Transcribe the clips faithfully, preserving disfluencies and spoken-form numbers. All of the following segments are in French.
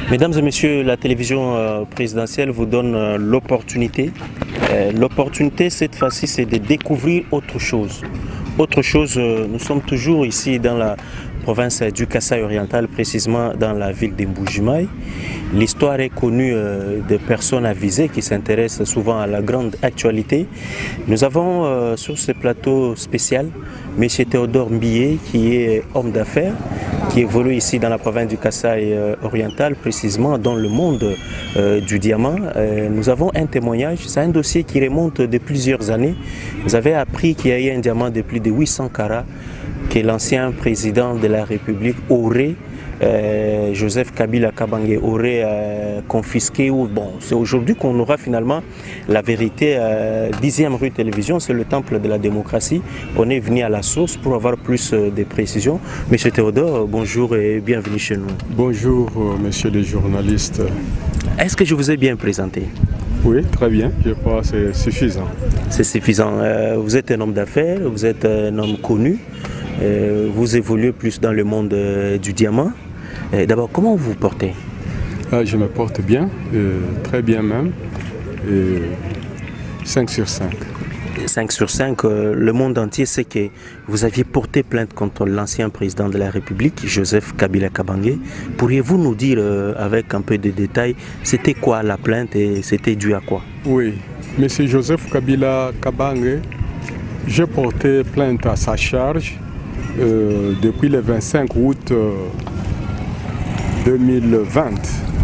Mesdames et messieurs, la télévision euh, présidentielle vous donne euh, l'opportunité. Euh, l'opportunité, cette fois-ci, c'est de découvrir autre chose. Autre chose, euh, nous sommes toujours ici dans la province du Kasaï oriental, précisément dans la ville d'Mbujimai. L'histoire est connue euh, des personnes avisées qui s'intéressent souvent à la grande actualité. Nous avons euh, sur ce plateau spécial M. Théodore Mbié, qui est homme d'affaires, qui évolue ici dans la province du Kasaï euh, oriental, précisément dans le monde euh, du diamant. Euh, nous avons un témoignage, c'est un dossier qui remonte de plusieurs années. Vous avez appris qu'il y a eu un diamant de plus de huit cents carats que l'ancien président de la République aurait, euh, Joseph Kabila Kabange, aurait euh, confisqué. Bon, c'est aujourd'hui qu'on aura finalement la vérité. Euh, dixième rue télévision, c'est le temple de la démocratie. On est venu à la source pour avoir plus euh, de précisions. Monsieur Théodore, bonjour et bienvenue chez nous. Bonjour, euh, messieurs les journalistes. Est-ce que je vous ai bien présenté? Oui, très bien. Je crois que c'est suffisant. C'est suffisant. Euh, vous êtes un homme d'affaires, vous êtes un homme connu. Euh, vous évoluez plus dans le monde euh, du diamant. Euh, D'abord, comment vous vous portez? Ah, je me porte bien, euh, très bien même. Et cinq sur cinq. cinq sur cinq, euh, le monde entier sait que vous aviez porté plainte contre l'ancien président de la République, Joseph Kabila Kabange. Pourriez-vous nous dire euh, avec un peu de détails, c'était quoi la plainte et c'était dû à quoi? Oui, M. Joseph Kabila Kabange, j'ai porté plainte à sa charge Euh, depuis le vingt-cinq août euh, deux mille vingt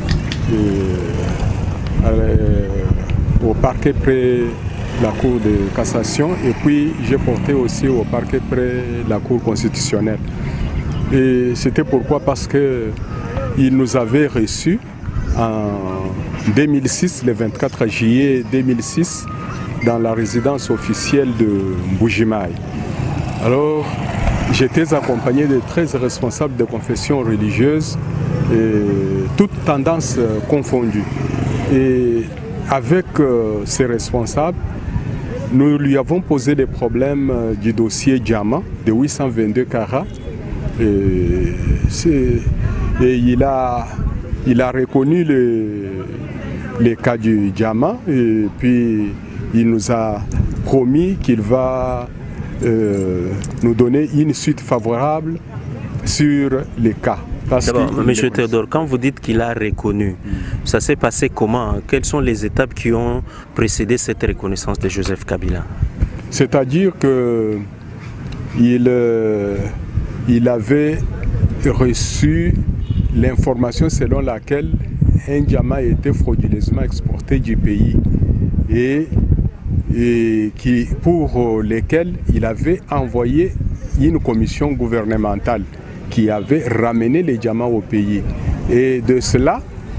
et, euh, au parquet près la Cour de cassation, et puis j'ai porté aussi au parquet près la Cour constitutionnelle. Et c'était pourquoi? Parce qu'il nous avait reçus en deux mille six, le vingt-quatre juillet deux mille six, dans la résidence officielle de Mbujimai. Alors, j'étais accompagné de treize responsables de confession religieuse, et toutes tendances confondues. Et avec euh, ces responsables, nous lui avons posé les problèmes euh, du dossier diamant de huit cent vingt-deux carats. Et, et il, a, il a reconnu le, les cas du diamant, et puis il nous a promis qu'il va Euh, nous donner une suite favorable sur les cas. D'abord, M. Théodore, quand vous dites qu'il a reconnu, ça s'est passé comment? Quelles sont les étapes qui ont précédé cette reconnaissance de Joseph Kabila? C'est-à-dire que il, euh, il avait reçu l'information selon laquelle un diamant était frauduleusement exporté du pays et et qui, pour lesquels il avait envoyé une commission gouvernementale qui avait ramené les diamants au pays. Et de cela,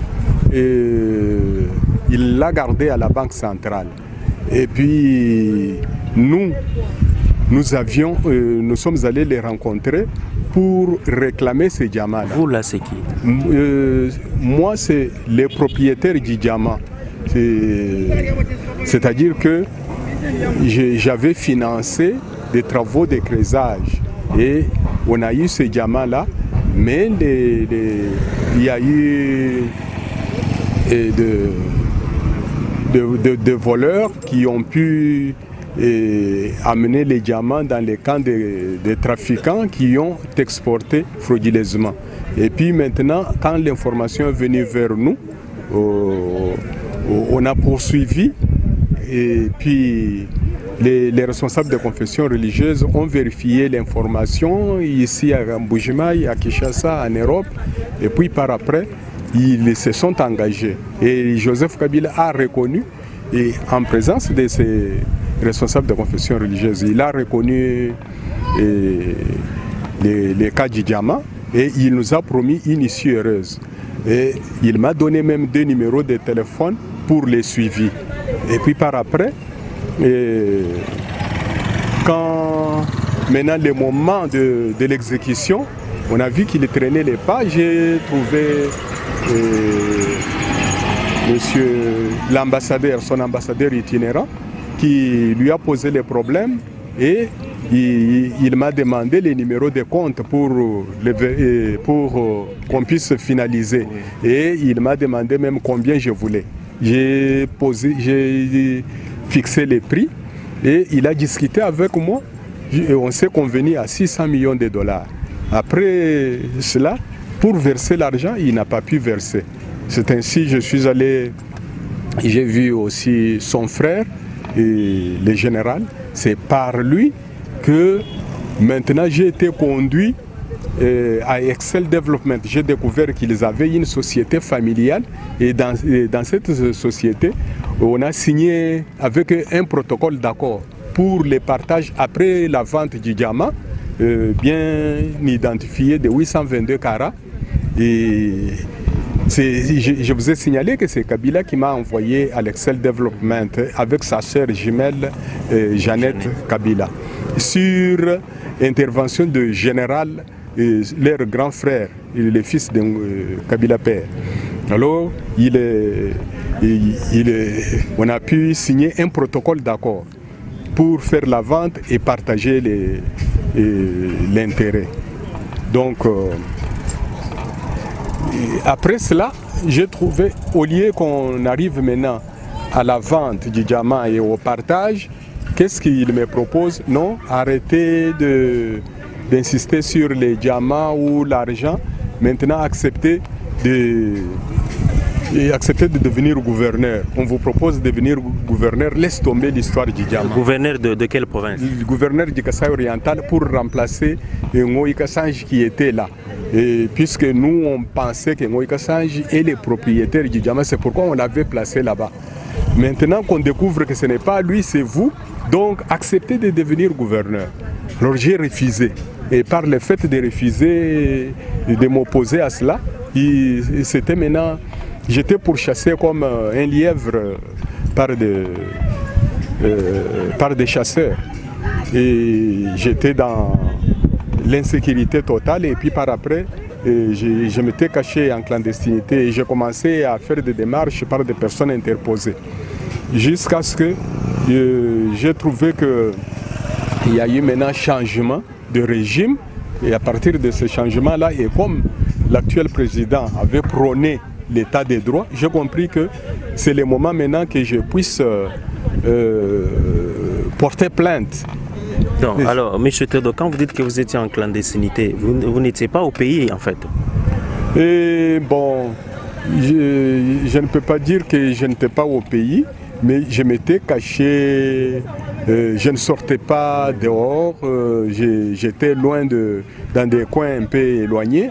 euh, il l'a gardé à la Banque centrale. Et puis, nous, nous, avions, euh, nous sommes allés les rencontrer pour réclamer ces diamants-là. Vous, là, c'est qui? euh, Moi, c'est les propriétaires du diamant. C'est-à-dire que j'avais financé des travaux de creusage et on a eu ce diamant-là, mais les, les, il y a eu de, de, de, de voleurs qui ont pu et, amener les diamants dans les camps de, de trafiquants qui ont exporté frauduleusement. Et puis maintenant, quand l'information est venue vers nous, euh, on a poursuivi, et puis les, les responsables de confession religieuse ont vérifié l'information ici à Mbujimai, à Kinshasa, en Europe, et puis par après, ils se sont engagés. Et Joseph Kabila a reconnu, et en présence de ces responsables de confession religieuse, il a reconnu et, les, les cas du diamant, et il nous a promis une issue heureuse. Et il m'a donné même deux numéros de téléphone pour les suivis. Et puis par après, et quand maintenant le moment de, de l'exécution, on a vu qu'il traînait les pas. J'ai trouvé euh, monsieur l'ambassadeur, son ambassadeur itinérant, qui lui a posé les problèmes et il, il m'a demandé les numéros de compte pour, le, pour qu'on puisse finaliser. Et il m'a demandé même combien je voulais. J'ai posé, j'ai fixé les prix et il a discuté avec moi. Et on s'est convenu à six cents millions de dollars. Après cela, pour verser l'argent, il n'a pas pu verser. C'est ainsi que je suis allé, j'ai vu aussi son frère, et le général. C'est par lui que maintenant j'ai été conduit euh, à Excel Development. J'ai découvert qu'ils avaient une société familiale et dans, et dans cette société, on a signé avec un protocole d'accord pour les partages après la vente du diamant, euh, bien identifié de huit cent vingt-deux carats. Et je, je vous ai signalé que c'est Kabila qui m'a envoyé à l'Excel Development avec sa sœur jumelle euh, Jeannette Kabila. Sur intervention de général, euh, leur grand frère, le fils de euh, Kabila père. Alors, il est, il, il est, on a pu signer un protocole d'accord pour faire la vente et partager l'intérêt. Donc, euh, après cela, j'ai trouvé, au lieu qu'on arrive maintenant à la vente du diamant et au partage, qu'est-ce qu'il me propose? Non, arrêtez d'insister sur les diamants ou l'argent, maintenant acceptez de... Et accepter de devenir gouverneur. On vous propose de devenir gouverneur, laisse tomber l'histoire du diamant. Gouverneur de, de quelle province? Le gouverneur du Kasaï oriental pour remplacer Ngoï Kassange qui était là. Et puisque nous on pensait que Ngoï Kassange est le propriétaire du diamant, c'est pourquoi on l'avait placé là-bas. Maintenant qu'on découvre que ce n'est pas lui, c'est vous, donc acceptez de devenir gouverneur. Alors j'ai refusé. Et par le fait de refuser, de m'opposer à cela, c'était maintenant... J'étais pourchassé comme un lièvre par des, euh, par des chasseurs. Et j'étais dans l'insécurité totale. Et puis par après, je, je m'étais caché en clandestinité. Et j'ai commencé à faire des démarches par des personnes interposées. Jusqu'à ce que euh, j'ai trouvé qu'il y a eu maintenant un changement de régime. Et à partir de ce changement-là, et comme l'actuel président avait prôné l'état des droits, j'ai compris que c'est le moment maintenant que je puisse euh, euh, porter plainte. Donc, alors, M. Tedo, quand vous dites que vous étiez en clandestinité, vous, vous n'étiez pas au pays en fait? Et bon, je, je ne peux pas dire que je n'étais pas au pays, mais je m'étais caché, euh, je ne sortais pas dehors, euh, j'étais loin de, dans des coins un peu éloignés.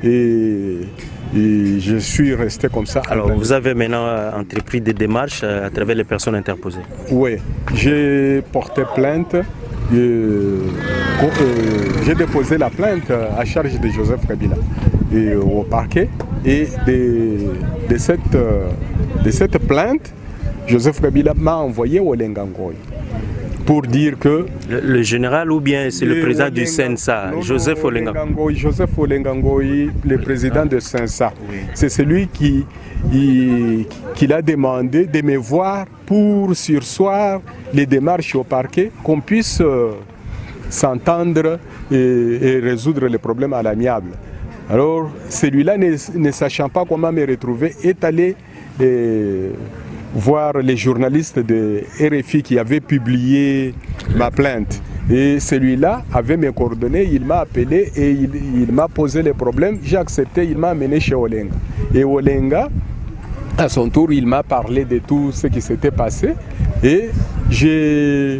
Et Et je suis resté comme ça. Alors vous avez maintenant entrepris des démarches à travers les personnes interposées? Oui, j'ai porté plainte, euh, euh, j'ai déposé la plainte à charge de Joseph Kabila et, au parquet. Et de, de, cette, de cette plainte, Joseph Kabila m'a envoyé au Lengangoy pour dire que... Le, le général ou bien c'est le président Olenga, du Sensa, non, Joseph Olengangoy? Joseph Olengangoy, le président de Sensa. Oui. C'est celui qui, il, qui l'a demandé de me voir pour surseoir les démarches au parquet, qu'on puisse euh, s'entendre et, et résoudre les problèmes à l'amiable. Alors, celui-là, ne, ne sachant pas comment me retrouver, est allé... Et, voir les journalistes de R F I qui avaient publié ma plainte. Et celui-là avait mes coordonnées, il m'a appelé et il, il m'a posé les problèmes. J'ai accepté, il m'a amené chez Olenga. Et Olenga, à son tour, il m'a parlé de tout ce qui s'était passé. Et j'ai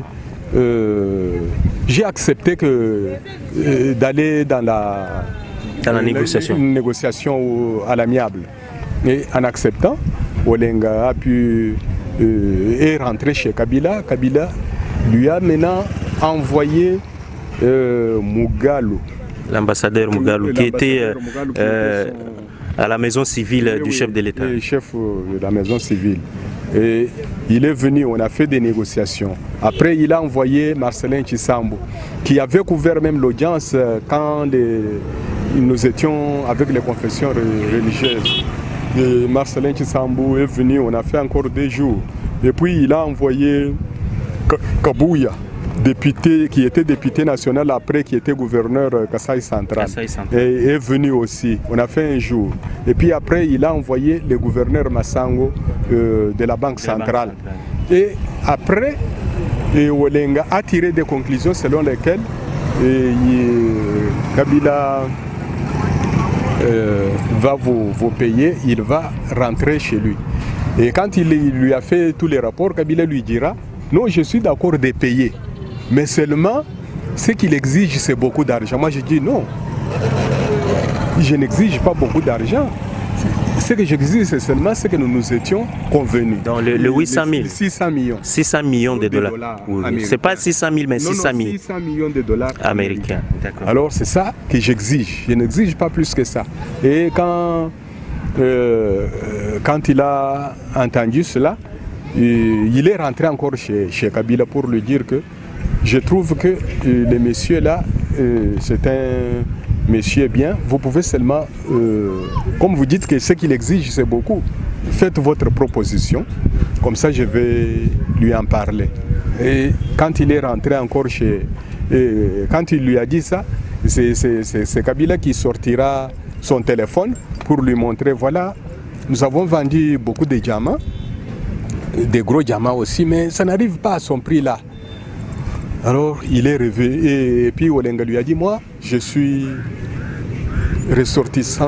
euh, j'ai accepté que euh, d'aller dans la, dans la négociation, une négociation à l'amiable. Et en acceptant, Olenga a pu euh, est rentré chez Kabila. Kabila lui a maintenant envoyé euh, Mugalu. L'ambassadeur Mugalu, qui était euh, euh, à la maison civile oui, du chef de l'État. Le chef de la maison civile. Et il est venu, on a fait des négociations. Après, il a envoyé Marcelin Chisambo, qui avait couvert même l'audience quand les, nous étions avec les confessions religieuses. Et Marcelin Chisambo est venu, on a fait encore deux jours. Et puis il a envoyé Kabouya député, qui était député national après, qui était gouverneur Kasaï Central, Kasaï Central. Est, est venu aussi. On a fait un jour. Et puis après, il a envoyé le gouverneur Massango euh, de la Banque centrale. Banque centrale. Et après, et Olenga a tiré des conclusions selon lesquelles et, il, Kabila euh, va vous, vous payer, il va rentrer chez lui. Et quand il, il lui a fait tous les rapports, Kabila lui dira non, je suis d'accord de payer, mais seulement ce qu'il exige, c'est beaucoup d'argent. Moi, je dis non, je n'exige pas beaucoup d'argent. Ce que j'exige, c'est seulement ce que nous nous étions convenus. Dans le, le huit cent mille. six cents millions. six cents millions de dollars. dollars oui. C'est pas six cent mille, mais non, six cents mille. six cents millions de dollars américains. D'accord. Alors, c'est ça que j'exige. Je n'exige pas plus que ça. Et quand, euh, quand il a entendu cela, il est rentré encore chez, chez Kabila pour lui dire que je trouve que euh, le monsieur là, euh, c'est un monsieur bien. Vous pouvez seulement, euh, comme vous dites que ce qu'il exige c'est beaucoup, faites votre proposition. Comme ça je vais lui en parler. Et quand il est rentré encore chez... Et quand il lui a dit ça, c'est Kabila qui sortira son téléphone pour lui montrer, voilà, nous avons vendu beaucoup de diamants, des gros diamants aussi, mais ça n'arrive pas à son prix là. Alors il est revenu et, et puis Olenga lui a dit, moi je suis ressortissant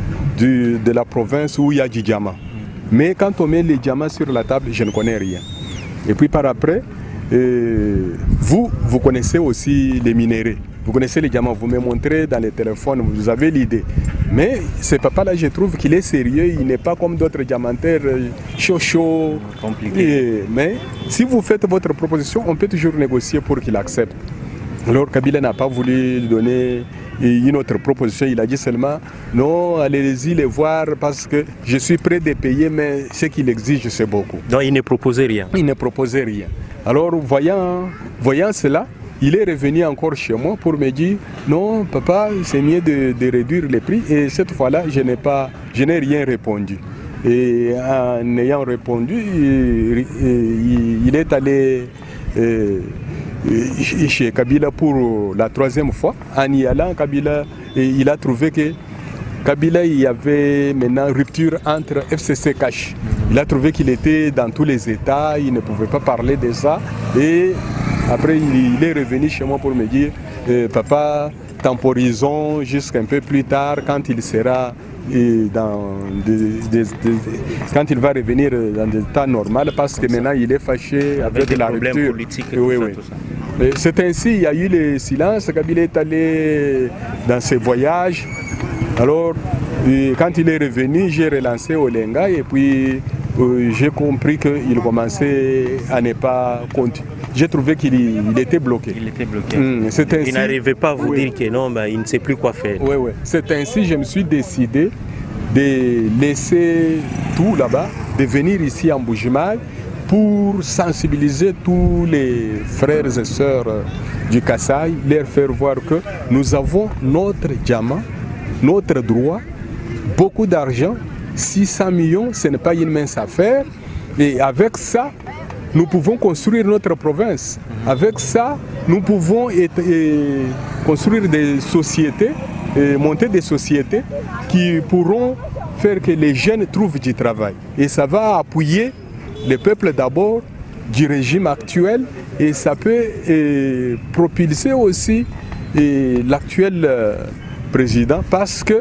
du, de la province où il y a du diamant. Mais quand on met les diamants sur la table, je ne connais rien. Et puis par après, euh, vous, vous connaissez aussi les minéraux. Vous connaissez les diamants, vous me montrez dans les téléphones, vous avez l'idée. Mais ce papa-là, je trouve qu'il est sérieux, il n'est pas comme d'autres diamantaires chaud chaud. Compliqué. Mais si vous faites votre proposition, on peut toujours négocier pour qu'il accepte. Alors Kabila n'a pas voulu lui donner une autre proposition, il a dit seulement non, allez-y les voir parce que je suis prêt de payer, mais ce qu'il exige c'est beaucoup. Donc il ne proposait rien. Il ne proposait rien. Alors voyant, voyant cela, il est revenu encore chez moi pour me dire non papa, c'est mieux de, de réduire les prix, et cette fois-là je n'ai pas, je n'ai rien répondu. Et en ayant répondu, il, il, il est allé euh, chez Kabila pour la troisième fois. En y allant, Kabila, il a trouvé que Kabila, il y avait maintenant rupture entre F C C Cash. Il a trouvé qu'il était dans tous les États, il ne pouvait pas parler de ça. Et après, il est revenu chez moi pour me dire eh, papa, temporisons jusqu'un peu plus tard quand il sera eh, dans des, des, des, quand il va revenir dans des temps normaux, parce que maintenant il est fâché avec, avec de la rupture. Et oui, oui. C'est ainsi, il y a eu le silence. Kabila est allé dans ses voyages. Alors, et quand il est revenu, j'ai relancé Olenga et puis euh, j'ai compris qu'il commençait à ne pas continuer. J'ai trouvé qu'il il était bloqué. Il était bloqué. Mmh, ainsi, il n'arrivait pas à vous oui. dire que non, bah, il ne sait plus quoi faire. Oui, oui. C'est ainsi que je me suis décidé de laisser tout là-bas, de venir ici en Bujimaï pour sensibiliser tous les frères et sœurs du Kasaï, leur faire voir que nous avons notre diamant, notre droit, beaucoup d'argent, six cents millions, ce n'est pas une mince affaire. Et avec ça, nous pouvons construire notre province. Avec ça, nous pouvons être, et, construire des sociétés, et monter des sociétés qui pourront faire que les jeunes trouvent du travail. Et ça va appuyer le peuple d'abord du régime actuel, et ça peut et, propulser aussi l'actuel euh, président, parce que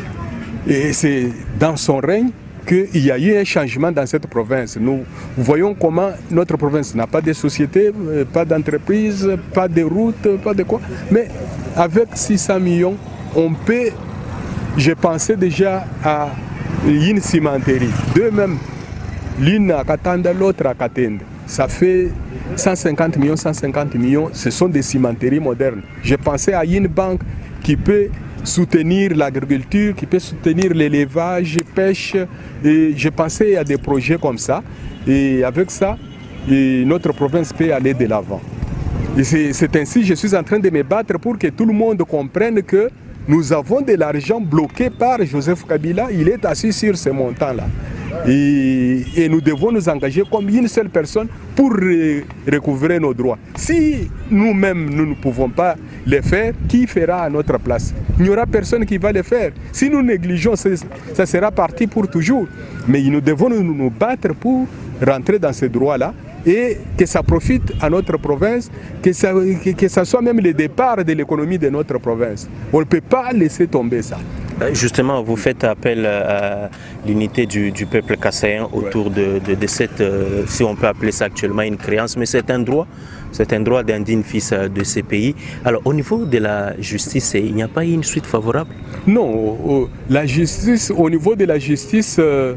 c'est dans son règne qu'il y a eu un changement dans cette province. Nous voyons comment notre province n'a pas de société, pas d'entreprise, pas de route, pas de quoi. Mais avec six cents millions, on peut, j'ai pensé déjà à une cimenterie, deux même. L'une à Katanda, l'autre à Katende. Ça fait cent cinquante millions, cent cinquante millions, ce sont des cimenteries modernes. J'ai pensé à une banque qui peut soutenir l'agriculture, qui peut soutenir l'élevage, pêche. Et j'ai pensé à des projets comme ça. Et avec ça, et notre province peut aller de l'avant. C'est ainsi que je suis en train de me battre pour que tout le monde comprenne que nous avons de l'argent bloqué par Joseph Kabila. Il est assis sur ce montant-là. Et, et nous devons nous engager comme une seule personne pour re, recouvrer nos droits. Si nous-mêmes, nous ne pouvons pas les faire, qui fera à notre place? Il n'y aura personne qui va les faire. Si nous négligeons, ça sera parti pour toujours. Mais nous devons nous, nous battre pour rentrer dans ces droits-là et que ça profite à notre province, que ça, que, que ça soit même le départ de l'économie de notre province. On ne peut pas laisser tomber ça. Justement, vous faites appel à l'unité du, du peuple kassaïen autour ouais. de, de, de cette, euh, si on peut appeler ça actuellement une créance, mais c'est un droit, c'est un droit d'un digne fils de ces pays. Alors au niveau de la justice, il n'y a pas eu une suite favorable? Non, la justice, au niveau de la justice, euh,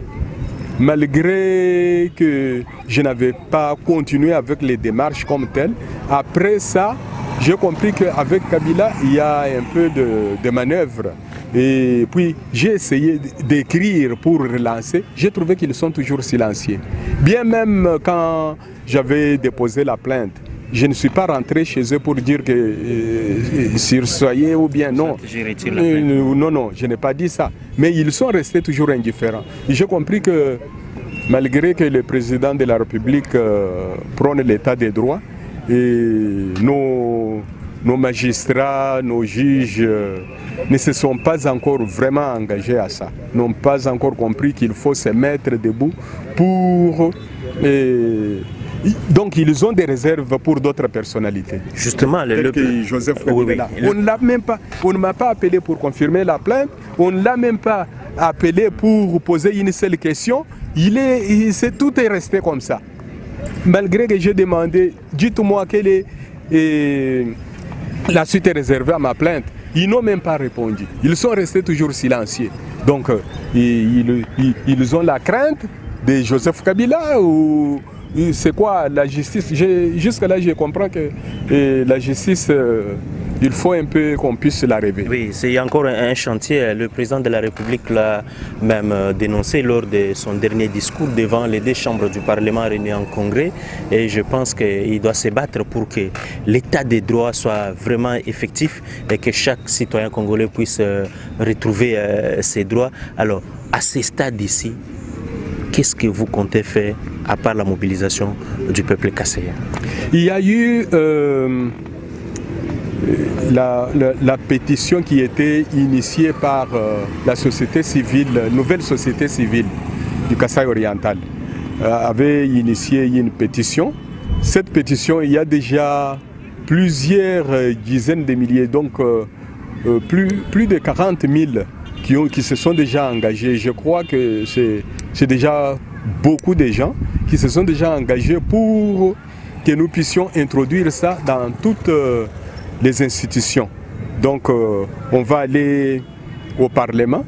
malgré que je n'avais pas continué avec les démarches comme telles, après ça, j'ai compris qu'avec Kabila, il y a un peu de, de manœuvre. Et puis j'ai essayé d'écrire pour relancer, j'ai trouvé qu'ils sont toujours silencieux. Bien même quand j'avais déposé la plainte, je ne suis pas rentré chez eux pour dire que euh, sursoyez ou bien non. Euh, non, non, je n'ai pas dit ça. Mais ils sont restés toujours indifférents. J'ai compris que malgré que le président de la République euh, prône l'état des droits, et nos, nos magistrats, nos juges euh, ne se sont pas encore vraiment engagés à ça, n'ont pas encore compris qu'il faut se mettre debout pour... Euh, donc ils ont des réserves pour d'autres personnalités. Justement, le, le... Joseph Kabila. Oui, oui. On ne l'a même pas, on ne m'a pas appelé pour confirmer la plainte, on ne l'a même pas appelé pour poser une seule question. Il est, il, c'est, tout est resté comme ça. Malgré que j'ai demandé, dites-moi quelle est et, la suite est réservée à ma plainte. Ils n'ont même pas répondu. Ils sont restés toujours silencieux. Donc, euh, ils, ils, ils ont la crainte de Joseph Kabila ou c'est quoi la justice? Jusqu'à là, je comprends que et, la justice, euh, il faut un peu qu'on puisse la rêver. Oui, c'est encore un chantier. Le président de la République l'a même dénoncé lors de son dernier discours devant les deux chambres du Parlement réunies en congrès. Et je pense qu'il doit se battre pour que l'état des droits soit vraiment effectif et que chaque citoyen congolais puisse retrouver ses droits. Alors, à ce stade ici, qu'est-ce que vous comptez faire à part la mobilisation du peuple kassaïen? Il y a eu euh, la, la, la pétition qui était initiée par euh, la société civile, nouvelle société civile du Kasaï oriental, euh, avait initié une pétition. Cette pétition, il y a déjà plusieurs dizaines de milliers, donc euh, euh, plus, plus de quarante mille qui, ont, qui se sont déjà engagés. Je crois que c'est déjà beaucoup de gens qui se sont déjà engagés pour que nous puissions introduire ça dans toutes euh, les institutions. Donc euh, on va aller au Parlement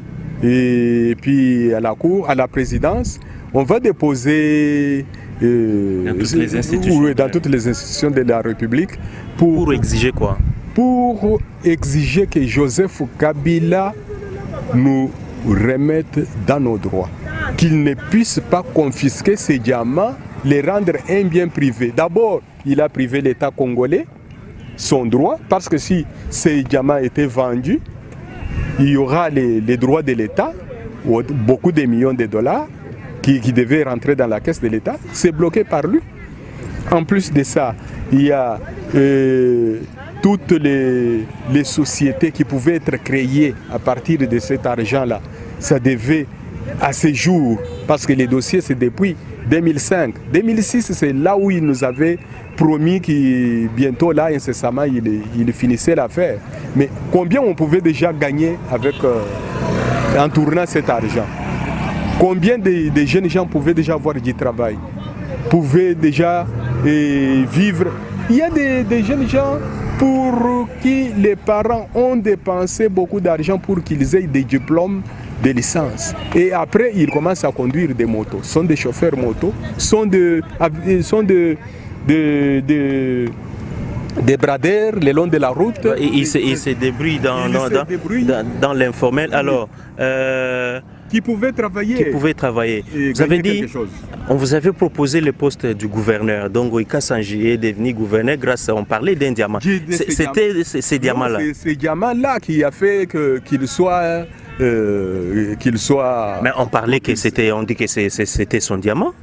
et puis à la Cour, à la présidence. On va déposer euh, dans, toutes les institutions, oui, dans toutes les institutions de la République. Pour, pour exiger quoi? Pour exiger que Joseph Kabila nous remette dans nos droits. Qu'il ne puisse pas confisquer ces diamants, les rendre un bien privé. D'abord, il a privé l'État congolais, son droit, parce que si ces diamants étaient vendus, il y aura les, les droits de l'État, beaucoup de millions de dollars qui, qui devaient rentrer dans la caisse de l'État. C'est bloqué par lui. En plus de ça, il y a euh, toutes les, les sociétés qui pouvaient être créées à partir de cet argent-là. Ça devait, à ce jour, parce que les dossiers c'est depuis deux mille cinq. deux mille six, c'est là où il nous avait promis que bientôt, là, incessamment, il, il finissait l'affaire. Mais combien on pouvait déjà gagner avec, euh, en tournant cet argent? Combien de, de jeunes gens pouvaient déjà avoir du travail? Pouvaient déjà euh, vivre? Il y a des, des jeunes gens pour qui les parents ont dépensé beaucoup d'argent pour qu'ils aient des diplômes de licence. Et après, ils commencent à conduire des motos. Ce sont des chauffeurs motos, sont de, sont de, de, de, des bradeurs le long de la route. Et ils se, ils se débrouillent dans, dans, dans, dans, dans l'informel. Alors, euh, qui pouvaient travailler. Qui pouvaient travailler. Vous avez dit, on vous avait proposé le poste du gouverneur. Donc, Oika Sanji est devenu gouverneur grâce à, on parlait d'un diamant. C'était ces diamants-là. C'est ces diamants-là qui a fait qu'il soit euh, qu'il soit... Mais on parlait que c'était, on dit que c'était son diamant.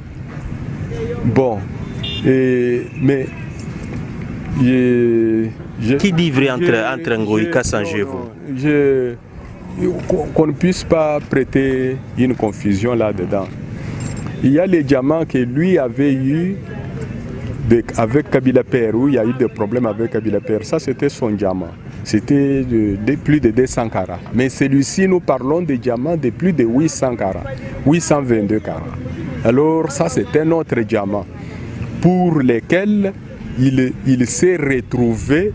Bon, et, mais... Je, je, Qui dit vrai entre, entre Ngoï Kassange et vous? Qu'on ne puisse pas prêter une confusion là-dedans. Il y a les diamants que lui avait eu de, avec Kabila Père, où il y a eu des problèmes avec Kabila Père. Ça, c'était son diamant. C'était de, de plus de deux cents carats. Mais celui-ci, nous parlons de diamants de plus de huit cents carats, huit cent vingt-deux carats. Alors, ça, c'est un autre diamant pour lesquels il, il s'est retrouvé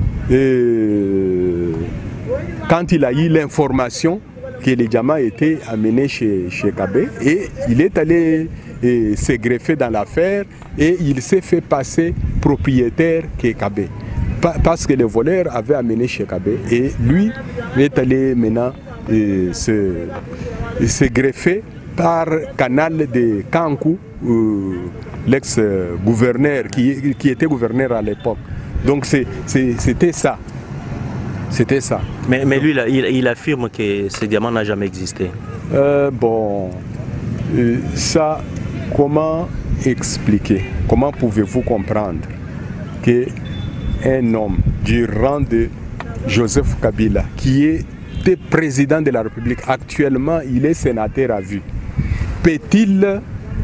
euh, quand il a eu l'information que les diamants étaient amenés chez, chez Kabé, et il est allé et, se greffer dans l'affaire et il s'est fait passer propriétaire que Kabé. Parce que les voleurs avaient amené chez Kabé et lui est allé maintenant et, se, et, se greffer par canal de Kankou, euh, l'ex-gouverneur qui, qui était gouverneur à l'époque. Donc c'était ça. C'était ça. Mais, mais lui, il, il affirme que ce diamant n'a jamais existé. Euh, bon, euh, ça, comment expliquer? Comment pouvez-vous comprendre qu'un homme du rang de Joseph Kabila, qui était président de la République, actuellement il est sénateur à vue, peut-il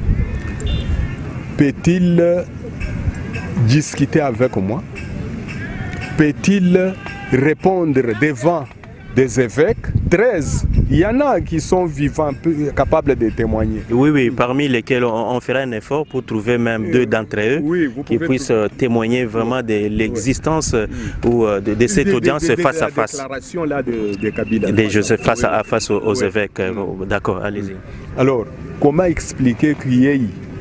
peut-il discuter avec moi? Peut-il répondre devant des évêques? treize. Il y en a qui sont vivants, capables de témoigner. Oui, oui, parmi lesquels on, on fera un effort pour trouver même deux d'entre eux oui, qui puissent trouver... témoigner vraiment de l'existence oui. ou de, de cette de, audience de, de, face de, à face. La déclaration là de, de Kabila. De Joseph face à face aux, aux oui. évêques. Oui. D'accord, allez-y. Alors, comment expliquer qu'il y ait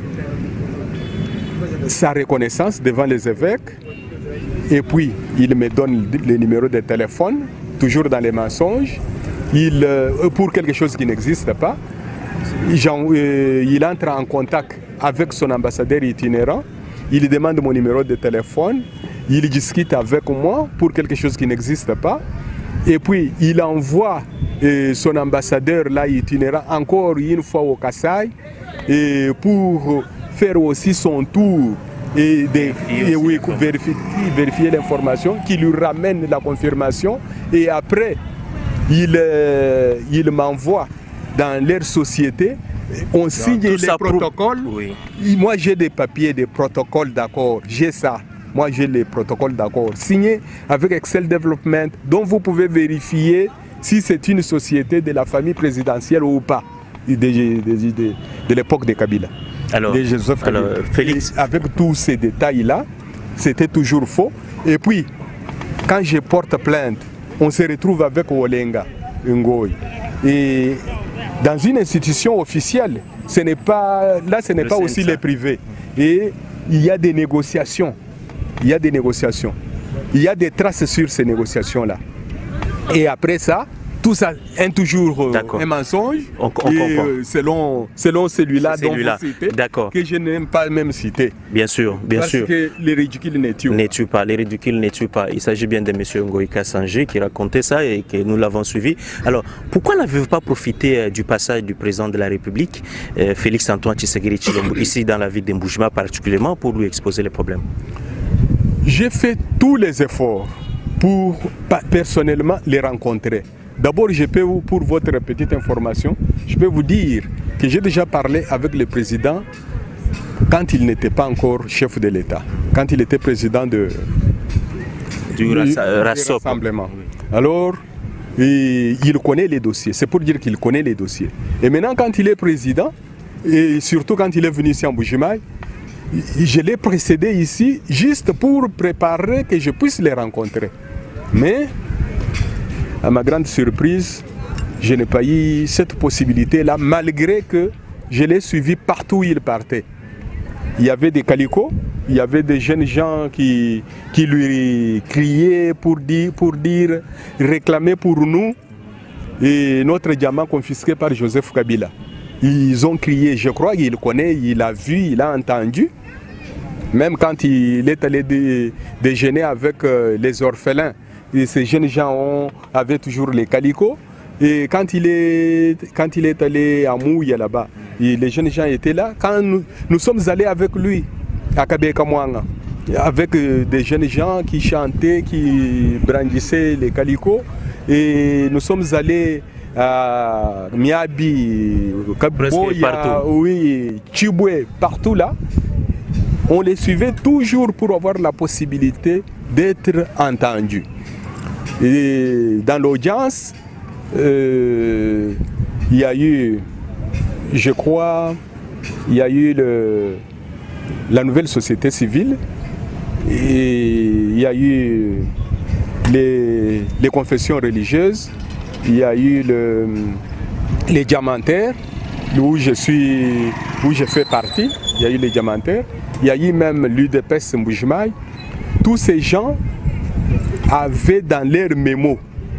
sa reconnaissance devant les évêques? Et puis, il me donne le numéro de téléphone, toujours dans les mensonges, il, euh, pour quelque chose qui n'existe pas. Il, euh, il entre en contact avec son ambassadeur itinérant, il demande mon numéro de téléphone, il discute avec moi pour quelque chose qui n'existe pas. Et puis, il envoie euh, son ambassadeur là itinérant encore une fois au Kassai et pour faire aussi son tour et, de, et oui, vérifier, vérifier l'information, qui lui ramène la confirmation et après il, euh, il m'envoie dans leur société, on donc, signe les protocoles. Oui. Moi j'ai des papiers, des protocoles d'accord, j'ai ça. Moi j'ai les protocoles d'accord signés avec Excel Development, dont vous pouvez vérifier si c'est une société de la famille présidentielle ou pas, de, de, de, de, de l'époque de Kabila. Alors, de Joseph alors Félix... Avec tous ces détails-là, c'était toujours faux. Et puis, quand je porte plainte, on se retrouve avec Olenga Ngoï. Et dans une institution officielle, ce n'est pas, là, ce n'est pas aussi les privés. Et il y a des négociations. Il y a des négociations. Il y a des traces sur ces négociations-là. Et après ça, tout ça est toujours euh, un mensonge, on, on et, euh, selon, selon celui-là dont vous citez, que je n'aime pas même citer. Bien sûr, bien Parce sûr. Parce que les ridicules ne tuent pas. Ne tuent pas. Les ridicules ne tuent pas. Il s'agit bien de M. Ngoï Kassange qui racontait ça et que nous l'avons suivi. Alors, pourquoi n'avez-vous pas profité euh, du passage du président de la République, euh, Félix Antoine Tshisekedi Tshilombo, ici dans la ville d'Imboujima particulièrement, pour lui exposer les problèmes? J'ai fait tous les efforts pour personnellement les rencontrer. D'abord, je peux vous, pour votre petite information, je peux vous dire que j'ai déjà parlé avec le président quand il n'était pas encore chef de l'État, quand il était président de, du, du, du rassemblement. Alors, et, il connaît les dossiers, c'est pour dire qu'il connaît les dossiers. Et maintenant, quand il est président, et surtout quand il est venu ici en Mbujimayi, je l'ai précédé ici juste pour préparer que je puisse les rencontrer. Mais à ma grande surprise, je n'ai pas eu cette possibilité-là, malgré que je l'ai suivi partout où il partait. Il y avait des calicots, il y avait des jeunes gens qui, qui lui criaient pour dire, pour dire, réclamer pour nous et notre diamant confisqué par Joseph Kabila. Ils ont crié, je crois qu'il connaît, il a vu, il a entendu. Même quand il est allé dé, déjeuner avec euh, les orphelins, et ces jeunes gens ont, avaient toujours les calicots. et quand il est, quand il est allé à Mouya là-bas, les jeunes gens étaient là. Quand nous, nous sommes allés avec lui à Kabeka-Mwanga, avec euh, des jeunes gens qui chantaient, qui brandissaient les calicots, et nous sommes allés à Miabi, Kaboya, oui, Chiboué, partout là. On les suivait toujours pour avoir la possibilité d'être entendus. Et dans l'audience, euh, il y a eu, je crois, il y a eu le, la nouvelle société civile, et il y a eu les, les confessions religieuses, il y a eu le, les diamantaires, où je suis, où je fais partie, il y a eu les diamantaires, il y a eu même l'U D P S Mbujimaï. Tous ces gens avaient dans leurs mémos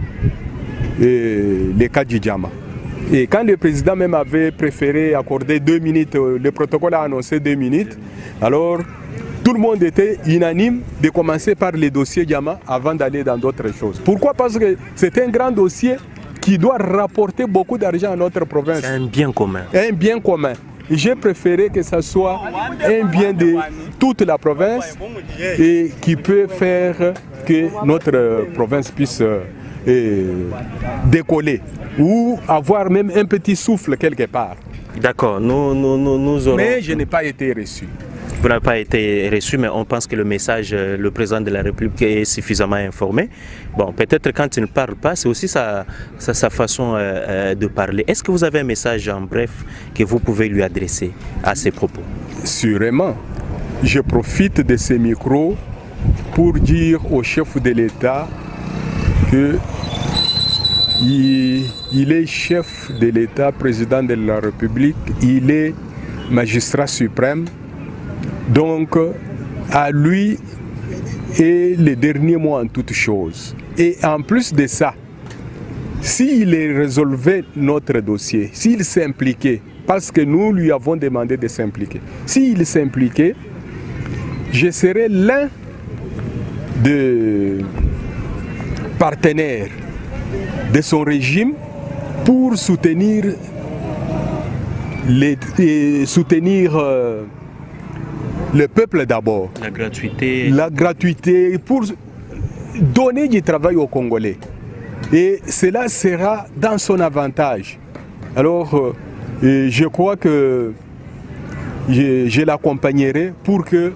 euh, les cas du diamant. Et quand le président même avait préféré accorder deux minutes, le protocole a annoncé deux minutes, alors tout le monde était unanime de commencer par les dossiers diamant avant d'aller dans d'autres choses. Pourquoi? Parce que c'est un grand dossier qui doit rapporter beaucoup d'argent à notre province. C'est un bien commun. Un bien commun. J'ai préféré que ce soit un bien de toute la province et qui peut faire que notre province puisse euh, décoller ou avoir même un petit souffle quelque part. D'accord, nous, nous, nous, nous aurons... Mais je n'ai pas été reçu. Vous n'avez pas été reçu, mais on pense que le message, le président de la République est suffisamment informé. Bon, peut-être quand il ne parle pas, c'est aussi sa, sa, sa façon euh, de parler. Est-ce que vous avez un message en bref que vous pouvez lui adresser à ses propos? Sûrement. Je profite de ces micros pour dire au chef de l'État que il, il est chef de l'État, président de la République, il est magistrat suprême. Donc, à lui est le dernier mot en toutes choses. Et en plus de ça, s'il résolvait notre dossier, s'il s'impliquait, parce que nous lui avons demandé de s'impliquer, s'il s'impliquait, je serais l'un des partenaires de son régime pour soutenir, les, et soutenir euh, le peuple d'abord. La gratuité. La gratuité pour donner du travail aux Congolais. Et cela sera dans son avantage. Alors, euh, je crois que je, je l'accompagnerai pour que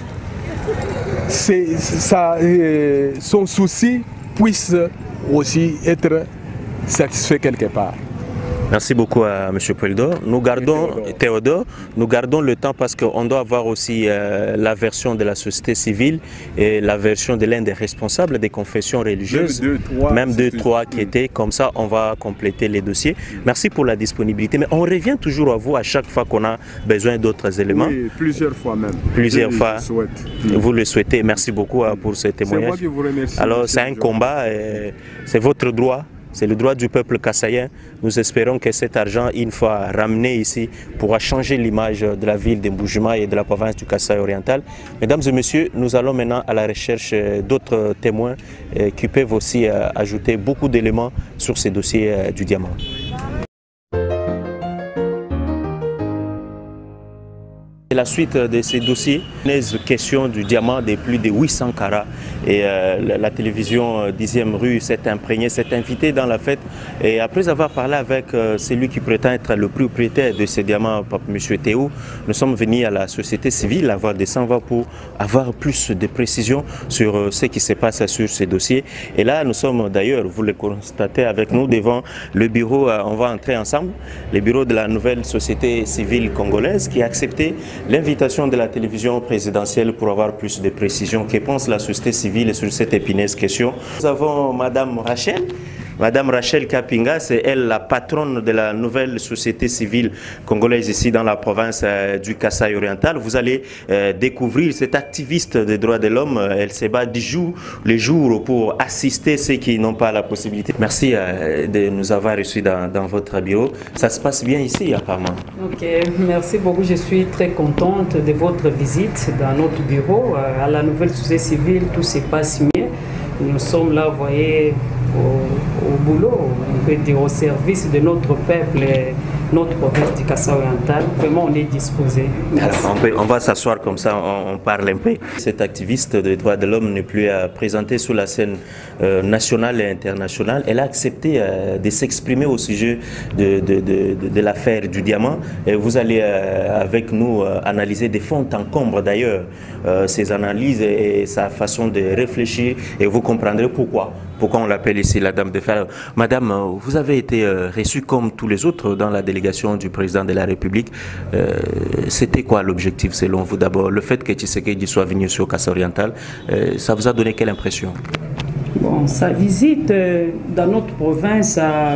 ça, euh, son souci puisse aussi être satisfait quelque part. Merci beaucoup à M. Poldor. Nous gardons, Théodore. Théodore, nous gardons le temps parce qu'on doit avoir aussi euh, la version de la société civile et la version de l'un des responsables des confessions religieuses, même deux, trois, même deux, trois qui étaient, comme ça on va compléter les dossiers. Merci pour la disponibilité, mais on revient toujours à vous à chaque fois qu'on a besoin d'autres éléments. Oui, plusieurs fois même. Plusieurs Je fois, le vous le souhaitez. Merci beaucoup euh, pour ce témoignage. C'est moi qui vous remercie. Alors c'est un combat, c'est votre droit. C'est le droit du peuple kassaïen. Nous espérons que cet argent, une fois ramené ici, pourra changer l'image de la ville de Mbujimaï et de la province du Kasaï oriental. Mesdames et messieurs, nous allons maintenant à la recherche d'autres témoins qui peuvent aussi ajouter beaucoup d'éléments sur ces dossiers du diamant. Et la suite de ces dossiers, les questions du diamant de plus de huit cents carats. Et euh, la, la télévision euh, dixième rue s'est imprégnée, s'est invitée dans la fête. Et après avoir parlé avec euh, celui qui prétend être le propriétaire de ces diamants, M. Théo, nous sommes venus à la société civile, à Val de Sanva, pour avoir plus de précisions sur euh, ce qui se passe sur ces dossiers. Et là, nous sommes d'ailleurs, vous le constatez avec nous, devant le bureau, euh, on va entrer ensemble, le bureau de la nouvelle société civile congolaise qui a accepté l'invitation de la télévision présidentielle pour avoir plus de précisions. Que pense la société civile sur cette épineuse question? Nous avons Madame Rachel. Madame Rachel Kapinga, c'est elle la patronne de la nouvelle société civile congolaise ici dans la province euh, du Kasaï oriental. Vous allez euh, découvrir cette activiste des droits de l'homme. Elle se bat du jour les jours pour assister ceux qui n'ont pas la possibilité. Merci euh, de nous avoir reçus dans, dans votre bureau. Ça se passe bien ici apparemment. Ok, merci beaucoup. Je suis très contente de votre visite dans notre bureau. À la nouvelle société civile, tout se passe bien. Nous sommes là, vous voyez, au, au boulot, on peut dire au service de notre peuple, et notre province du Kasaï oriental. Vraiment, on est disposé. Alors, on, peut, on va s'asseoir comme ça, on, on parle un peu. Cet activiste des droits de l'homme n'est plus à présenter sur la scène euh, nationale et internationale. Elle a accepté euh, de s'exprimer au sujet de, de, de, de, de l'affaire du diamant. Et vous allez euh, avec nous euh, analyser des fonds en combre d'ailleurs, euh, ces analyses et, et sa façon de réfléchir, et vous comprendrez pourquoi. Pourquoi on l'appelle ici la Dame de Fer. Madame, vous avez été euh, reçue comme tous les autres dans la délégation du président de la République. Euh, C'était quoi l'objectif selon vous? D'abord, le fait que Tshisekedi soit venu sur Kasaï oriental, euh, ça vous a donné quelle impression? Bon, sa visite euh, dans notre province a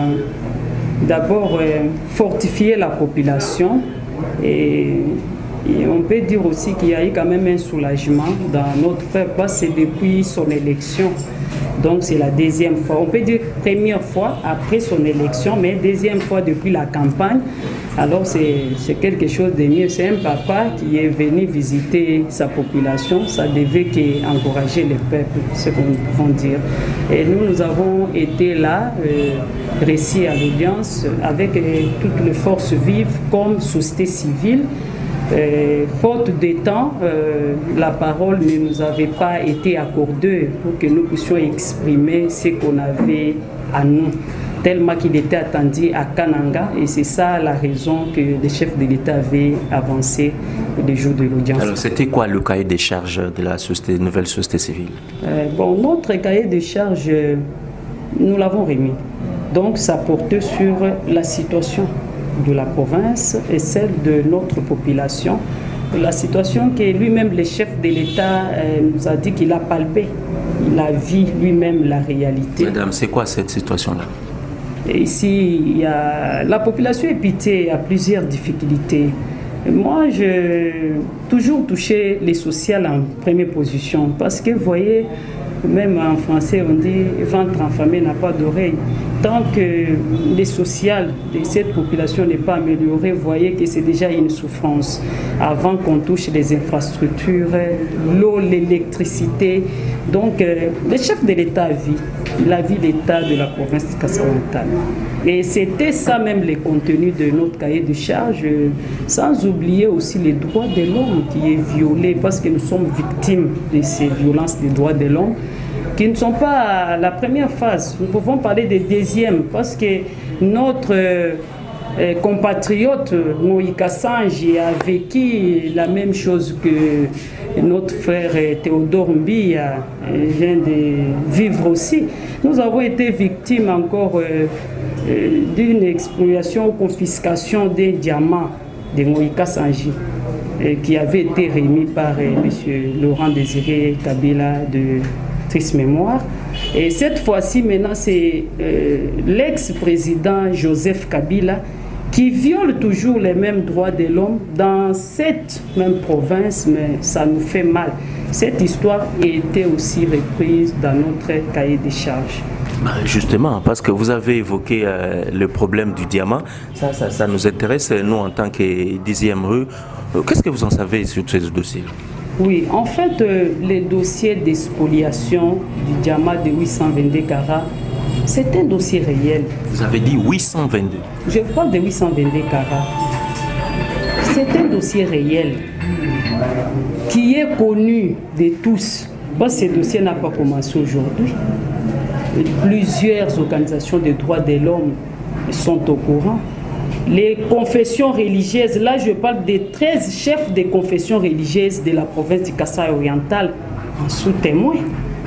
d'abord euh, fortifié la population, et, et on peut dire aussi qu'il y a eu quand même un soulagement dans notre peuple, parce que depuis son élection. Donc c'est la deuxième fois, on peut dire première fois après son élection, mais deuxième fois depuis la campagne. Alors c'est quelque chose de mieux. C'est un papa qui est venu visiter sa population, ça devait qu'encourager le peuple, ce qu'on peut dire. Et nous, nous avons été là, euh, réussi à l'audience, avec euh, toutes les forces vives comme société civile. Euh, faute de temps, euh, la parole ne nous avait pas été accordée pour que nous puissions exprimer ce qu'on avait à nous, tellement qu'il était attendu à Kananga, et c'est ça la raison que le chef de l'État avait avancé le jour de l'audience. Alors c'était quoi le cahier des charges de la société, nouvelle société civile? euh, Bon, notre cahier des charges, nous l'avons remis. Donc ça portait sur la situation de la province et celle de notre population. La situation que lui-même, le chef de l'État, euh, nous a dit qu'il a palpé. Il a vu lui-même la réalité. Madame, c'est quoi cette situation-là? Ici, il y a, la population est pitée à plusieurs difficultés. Moi, je toujours touché les sociales en première position, parce que vous voyez, même en français, on dit « ventre enflammé n'a pas d'oreille ». Tant que les sociales de cette population n'est pas amélioré, vous voyez que c'est déjà une souffrance. Avant qu'on touche les infrastructures, l'eau, l'électricité. Donc, euh, le chef de l'État vit. Il a vu l'état de la province de Kasaï oriental. Et c'était ça même les contenus de notre cahier de charges, sans oublier aussi les droits de l'homme qui est violé, parce que nous sommes victimes de ces violences des droits de l'homme, qui ne sont pas la première phase. Nous pouvons parler des deuxièmes, parce que notre euh, compatriote Moïka Sanji a vécu la même chose que notre frère Théodore Mbia vient de vivre aussi. Nous avons été victimes encore euh, euh, d'une expropriation ou confiscation des diamants de Moïka Sanji, euh, qui avait été remis par euh, M. Laurent Désiré Kabila de triste mémoire. Et cette fois-ci, maintenant, c'est euh, l'ex-président Joseph Kabila qui viole toujours les mêmes droits de l'homme dans cette même province, mais ça nous fait mal. Cette histoire était aussi reprise dans notre cahier des charges. Justement, parce que vous avez évoqué euh, le problème du diamant, ça, ça, ça nous intéresse, nous, en tant que dixième rue. Qu'est-ce que vous en savez sur ce dossier? Oui, en fait, euh, les dossiers d'expoliation du diamant de huit cent vingt-deux carats, c'est un dossier réel. Vous avez dit huit cent vingt-deux? Je parle de huit cent vingt-deux carats. C'est un dossier réel qui est connu de tous. Parce que ce dossier n'a pas commencé aujourd'hui. Plusieurs organisations de droits de l'homme sont au courant. Les confessions religieuses, là je parle des treize chefs des confessions religieuses de la province du Kasaï oriental en sous-témoin.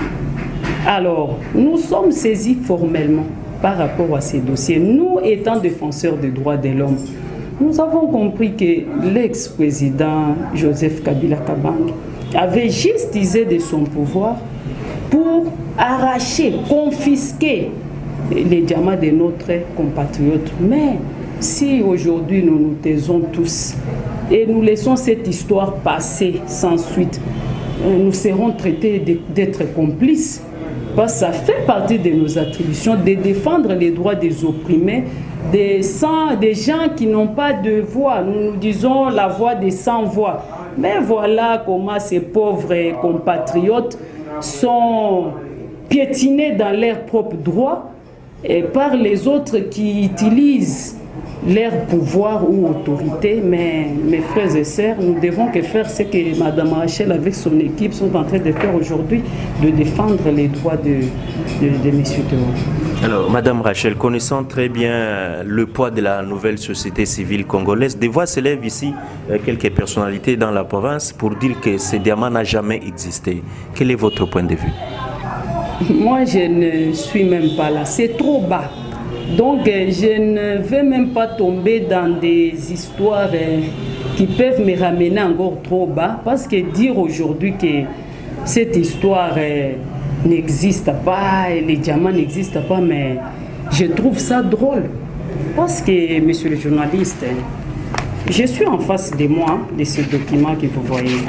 Alors, nous sommes saisis formellement par rapport à ces dossiers. Nous, étant défenseurs des droits de l'homme, nous avons compris que l'ex-président Joseph Kabila Kabange avait juste usé de son pouvoir pour arracher, confisquer les diamants de notre compatriote. Mais si aujourd'hui nous nous taisons tous et nous laissons cette histoire passer sans suite, nous serons traités d'être complices. Parce que ça fait partie de nos attributions de défendre les droits des opprimés, des, sans, des gens qui n'ont pas de voix. Nous nous disons la voix des sans-voix. Mais voilà comment ces pauvres compatriotes sont piétinés dans leurs propres droits et par les autres qui utilisent leur pouvoir ou autorité. Mais mes frères et sœurs, nous devons que faire ce que Mme Rachel avec son équipe sont en train de faire aujourd'hui, de défendre les droits de, de, de M. Théo. Alors, Madame Rachel, connaissant très bien le poids de la nouvelle société civile congolaise, des voix s'élèvent ici quelques personnalités dans la province pour dire que ce diamant n'a jamais existé. Quel est votre point de vue? Moi, je ne suis même pas là. C'est trop bas. Donc, je ne vais même pas tomber dans des histoires qui peuvent me ramener encore trop bas. Parce que dire aujourd'hui que cette histoire n'existe pas, et les diamants n'existent pas, mais je trouve ça drôle. Parce que, monsieur le journaliste, je suis en face de moi, de ce document que vous voyez.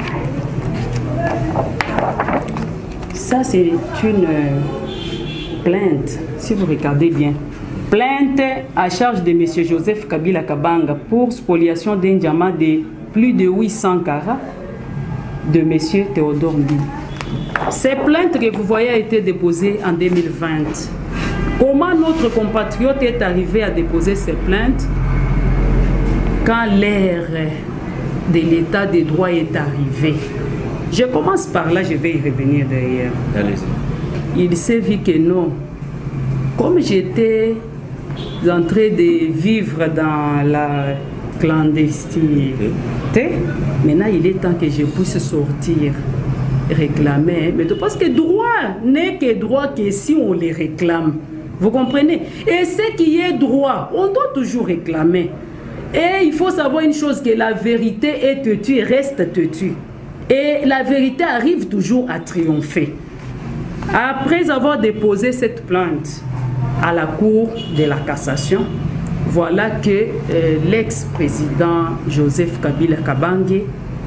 Ça, c'est une plainte, si vous regardez bien. Plainte à charge de M. Joseph Kabila Kabanga pour spoliation d'un diamant de plus de huit cents carats de M. Théodore Mbi. Cette plainte que vous voyez a été déposée en deux mille vingt. Comment notre compatriote est arrivé à déposer cette plainte quand l'ère de l'état des droits est arrivée? Je commence par là, je vais y revenir derrière. Allez-y. Il s'est vu que non. Comme j'étais en train de vivre dans la clandestinité, maintenant il est temps que je puisse sortir, réclamer. Mais parce que droit n'est que droit que si on les réclame. Vous comprenez? Et ce qui est droit, on doit toujours réclamer. Et il faut savoir une chose, que la vérité est têtue et reste têtue. Et la vérité arrive toujours à triompher. Après avoir déposé cette plainte à la Cour de la cassation, voilà que euh, l'ex-président Joseph Kabila Kabange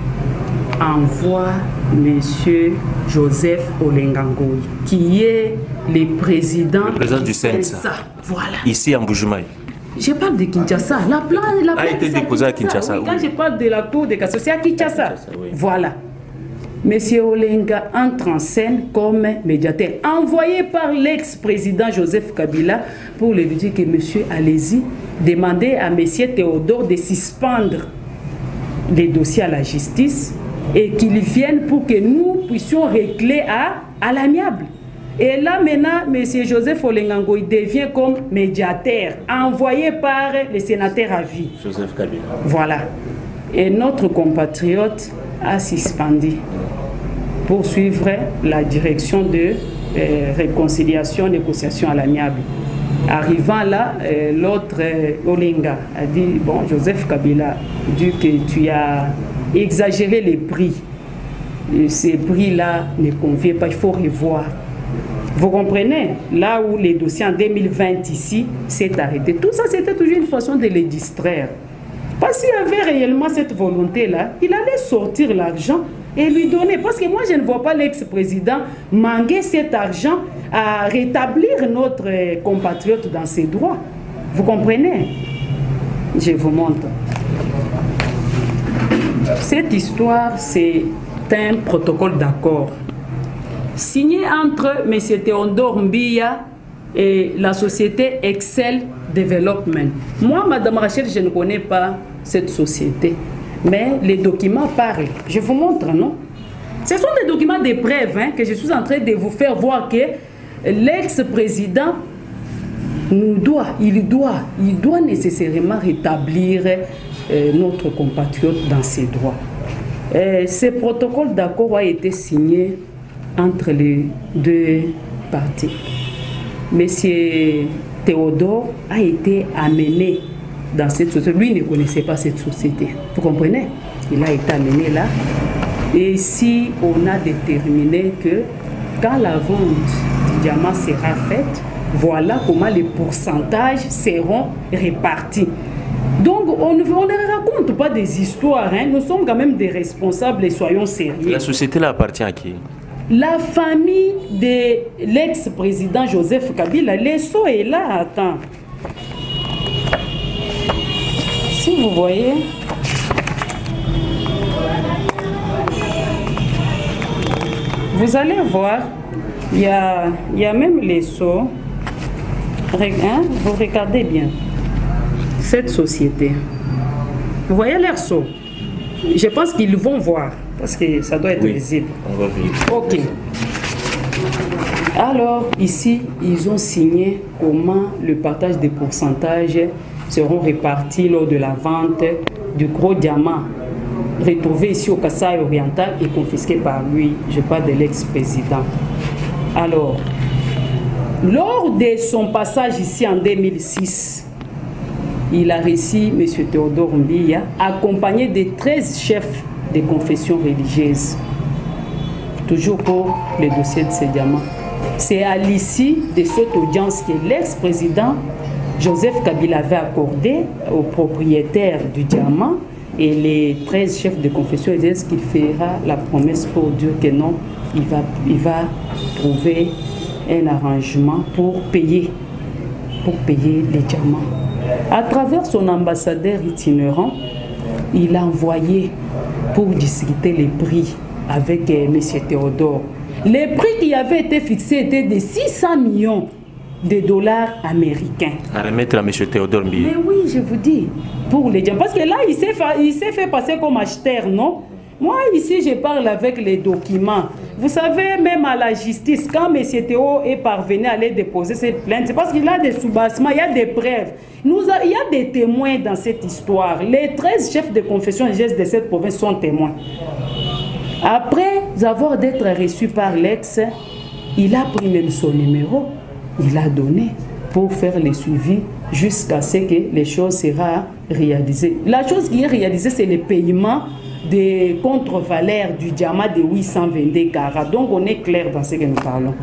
envoie M. Joseph Olenga Ngoyi, qui est le président, le président du Sensa. Voilà. Ici en Bujumaï. Je parle de Kinshasa. La plainte a été déposée à Kinshasa. Oui, quand oui. je parle de la Cour de cassation, c'est à Kinshasa. Kinshasa oui. Voilà. M. Olenga entre en scène comme médiateur, envoyé par l'ex-président Joseph Kabila pour lui dire que monsieur, allez-y, demandez à M. Théodore de suspendre les dossiers à la justice et qu'il vienne pour que nous puissions régler à, à l'amiable. Et là, maintenant, M. Joseph Olenga Ngoyi devient comme médiateur, envoyé par le sénateur à vie. Joseph Kabila. Voilà. Et notre compatriote a suspendu pour suivre la direction de euh, réconciliation, négociation à l'amiable. Arrivant là, euh, l'autre euh, Olenga a dit, bon, Joseph Kabila, dit que tu as exagéré les prix. Et ces prix-là ne conviennent pas, il faut revoir. Vous comprenez? Là où les dossiers en deux mille vingt ici s'est arrêté. Tout ça, c'était toujours une façon de les distraire. Parce qu'il y avait réellement cette volonté-là, il allait sortir l'argent et lui donner. Parce que moi, je ne vois pas l'ex-président manquer cet argent à rétablir notre compatriote dans ses droits. Vous comprenez? Je vous montre. Cette histoire, c'est un protocole d'accord signé entre M. Théodore Mbiya et la société Excel Development. Moi, Mme Rachel, je ne connais pas cette société, mais les documents parlent. Je vous montre, non? Ce sont des documents de preuve hein, que je suis en train de vous faire voir que l'ex-président nous doit, il doit, il doit nécessairement rétablir euh, notre compatriote dans ses droits. Et ce protocole d'accord a été signé entre les deux parties. Monsieur Théodore a été amené dans cette société. Lui ne connaissait pas cette société. Vous comprenez? Il a été amené là. Et ici, on a déterminé que quand la vente du diamant sera faite, voilà comment les pourcentages seront répartis. Donc, on ne, on ne raconte pas des histoires. Hein. Nous sommes quand même des responsables et soyons sérieux. La société-là appartient à qui? La famille de l'ex-président Joseph Kabila, l'Esso est là, attends. Si vous voyez, Vous allez voir, il y a, il y a même les sceaux. Hein? Vous regardez bien. Cette société. Vous voyez leurs sceaux? Je pense qu'ils vont voir, parce que ça doit être oui, visible. On va vérifier. Ok. Alors, ici, ils ont signé comment le partage des pourcentages seront répartis lors de la vente du gros diamant retrouvé ici au Kasaï oriental et confisqué par lui. Je parle de l'ex-président. Alors, lors de son passage ici en deux mille six, il a reçu M. Théodore Mbiya, accompagné de treize chefs de confessions religieuses. Toujours pour le dossier de ces diamants. C'est à l'issue de cette audience que l'ex-président Joseph Kabila avait accordé au propriétaire du diamant et les treize chefs de confession religieuses qu'il fera la promesse pour dire que non, il va, il va trouver un arrangement pour payer, pour payer les diamants. À travers son ambassadeur itinérant, il a envoyé pour discuter les prix avec euh, M. Théodore. Les prix qui avaient été fixés étaient de six cents millions de dollars américains. À remettre à M. Théodore Mbiya. Mais oui, je vous dis, pour les diamants. Parce que là, il s'est fait, fait passer comme acheteur, non? Moi, ici, je parle avec les documents. Vous savez, même à la justice, quand M. Théo est parvenu à aller déposer cette plainte, c'est parce qu'il a des soubassements, il y a des preuves. Nous a, il y a des témoins dans cette histoire. Les treize chefs de confession religieuse de cette province sont témoins. Après avoir d'être reçu par l'ex, il a pris même son numéro, il a donné pour faire le suivi jusqu'à ce que les choses seront réalisées. La chose qui est réalisée, c'est le paiement des contre-valeurs du diamant de huit cent vingt-deux carats. Donc on est clair dans ce que nous parlons.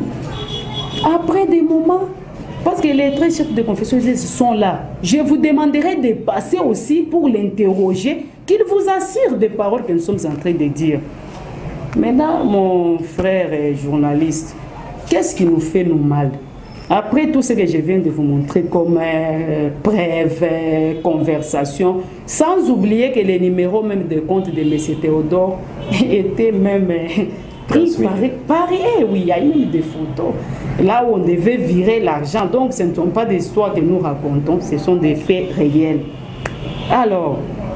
Après des moments, parce que les treize chefs de confession sont là, je vous demanderai de passer aussi pour l'interroger, qu'il vous assure des paroles que nous sommes en train de dire. Maintenant, mon frère est journaliste, qu'est-ce qui nous fait nous mal? Après tout ce que je viens de vous montrer comme euh, preuve, euh, conversation, sans oublier que les numéros même de compte de M. Théodore étaient même euh, pris par, par eh, oui, il y a eu des photos. Là où on devait virer l'argent. Donc ce ne sont pas des histoires que nous racontons, ce sont des faits réels. Alors,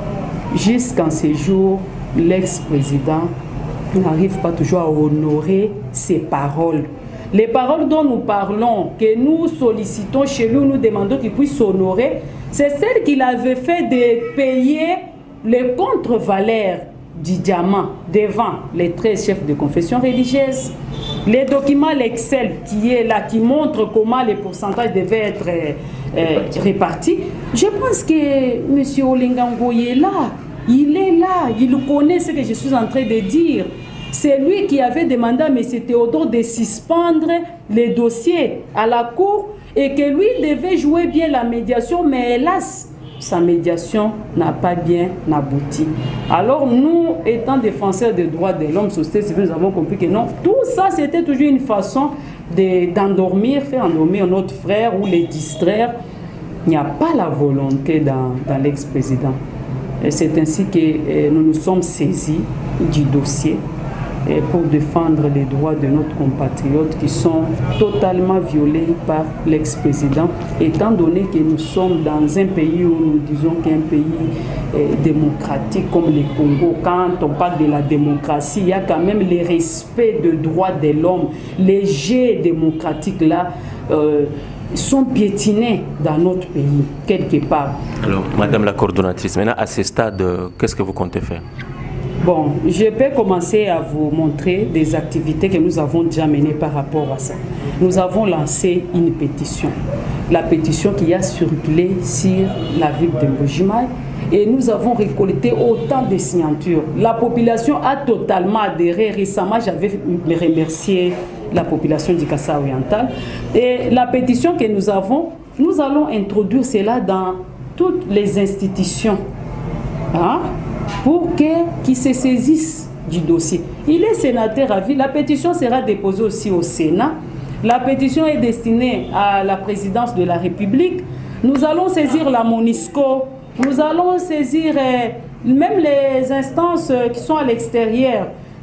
jusqu'en ce jour, l'ex-président n'arrive pas toujours à honorer ses paroles. Les paroles dont nous parlons, que nous sollicitons chez lui, nous demandons qu'il puisse s'honorer, c'est celle qu'il avait fait de payer les contre-valeurs du diamant devant les treize chefs de confession religieuse. Les documents, l'Excel qui est là, qui montre comment les pourcentages devaient être euh, répartis. Je pense que M. Olingangoye est là, il est là, il connaît ce que je suis en train de dire. C'est lui qui avait demandé à M. Théodore de suspendre les dossiers à la cour et que lui devait jouer bien la médiation, mais hélas, sa médiation n'a pas bien abouti. Alors nous, étant défenseurs des droits de l'homme, société civile, nous avons compris que non, tout ça c'était toujours une façon d'endormir, de, faire endormir notre frère ou les distraire. Il n'y a pas la volonté dans, dans l'ex-président. C'est ainsi que eh, nous nous sommes saisis du dossier pour défendre les droits de notre compatriote qui sont totalement violés par l'ex-président, étant donné que nous sommes dans un pays où nous disons qu'un pays est démocratique comme le Congo. Quand on parle de la démocratie, il y a quand même le respect des droits de l'homme. Les jets démocratiques là euh, sont piétinés dans notre pays, quelque part. Alors, Madame la coordonnatrice, maintenant à ce stade, euh, qu'est-ce que vous comptez faire? Bon, je peux commencer à vous montrer des activités que nous avons déjà menées par rapport à ça. Nous avons lancé une pétition. La pétition qui a circulé sur la ville de Mbujimayi et nous avons récolté autant de signatures. La population a totalement adhéré. Récemment, j'avais remercié la population du Kasaï oriental. Et la pétition que nous avons, nous allons introduire cela dans toutes les institutions. Hein? Pour qu'ils se saisissent du dossier. Il est sénateur à vie. La pétition sera déposée aussi au Sénat. La pétition est destinée à la présidence de la République. Nous allons saisir la MONUSCO. Nous allons saisir euh, même les instances euh, qui sont à l'extérieur.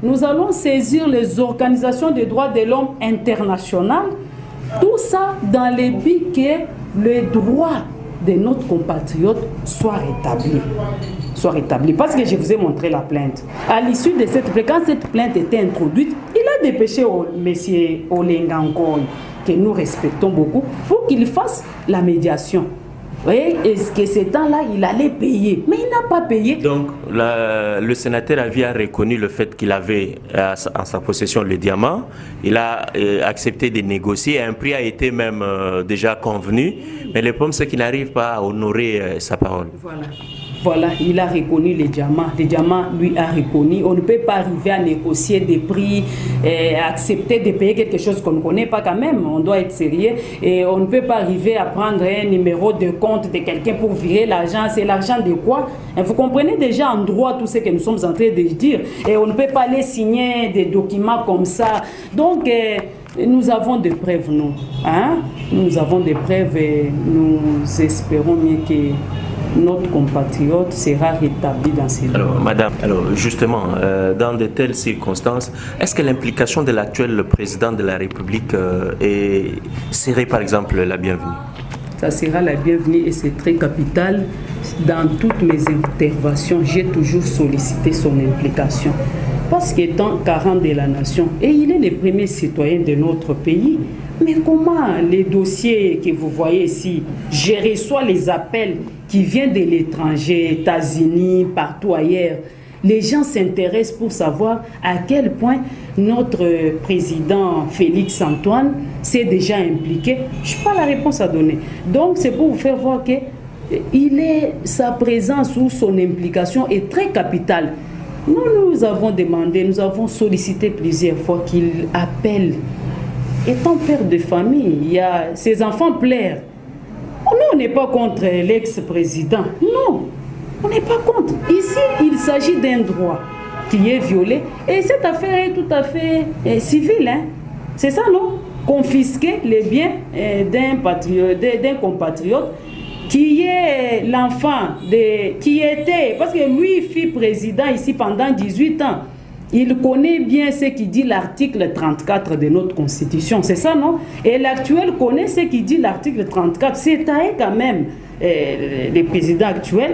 nous allons saisir les organisations des droits de l'homme internationales, tout ça dans le but que les droits de notre compatriote soient rétablis. Soit rétabli. Parce que je vous ai montré la plainte. À l'issue de cette plainte, quand cette plainte était introduite, il a dépêché au monsieur Olengangoy, que nous respectons beaucoup, pour qu'il fasse la médiation. Vous voyez, est-ce que ce temps-là, il allait payer? Mais il n'a pas payé. Donc, la, le sénateur Avia a reconnu le fait qu'il avait euh, en sa possession le diamant. Il a euh, accepté de négocier. Un prix a été même euh, déjà convenu. Mais le problème, c'est qu'il n'arrive pas à honorer euh, sa parole. Voilà. Voilà, il a reconnu les diamants. Les diamants, lui, a reconnu. On ne peut pas arriver à négocier des prix, et accepter de payer quelque chose qu'on ne connaît pas quand même. On doit être sérieux. Et on ne peut pas arriver à prendre un numéro de compte de quelqu'un pour virer l'argent. C'est l'argent de quoi? Et vous comprenez déjà en droit tout ce que nous sommes en train de dire. Et on ne peut pas aller signer des documents comme ça. Donc, euh, nous avons des preuves, nous. Hein? Nous avons des preuves et nous espérons mieux que notre compatriote sera rétabli dans ces alors, madame, alors justement, euh, dans de telles circonstances, est-ce que l'implication de l'actuel président de la République euh, est, serait par exemple la bienvenue? Ça sera la bienvenue et c'est très capital. Dans toutes mes interventions, j'ai toujours sollicité son implication. Parce qu'étant garant de la nation, et il est le premier citoyen de notre pays, mais comment les dossiers que vous voyez ici, je reçois les appels qui viennent de l'étranger, États-Unis, partout ailleurs. Les gens s'intéressent pour savoir à quel point notre président Félix Antoine s'est déjà impliqué. Je n'ai pas la réponse à donner. Donc c'est pour vous faire voir que il est, sa présence ou son implication est très capitale. Nous, nous avons demandé, nous avons sollicité plusieurs fois qu'il appelle. Étant père de famille, il y a, ses enfants pleurent. Nous, on n'est pas contre l'ex-président. Non, on n'est pas contre. Ici, il s'agit d'un droit qui est violé. Et cette affaire est tout à fait eh, civile. Hein? C'est ça, non? Confisquer les biens eh, d'un d'un compatriote qui est l'enfant de qui était, parce que lui fut président ici pendant dix-huit ans. Il connaît bien ce qui dit l'article trente-quatre de notre Constitution, c'est ça, non? Et l'actuel connaît ce qui dit l'article trente-quatre. C'est à eux quand même, euh, le président actuel,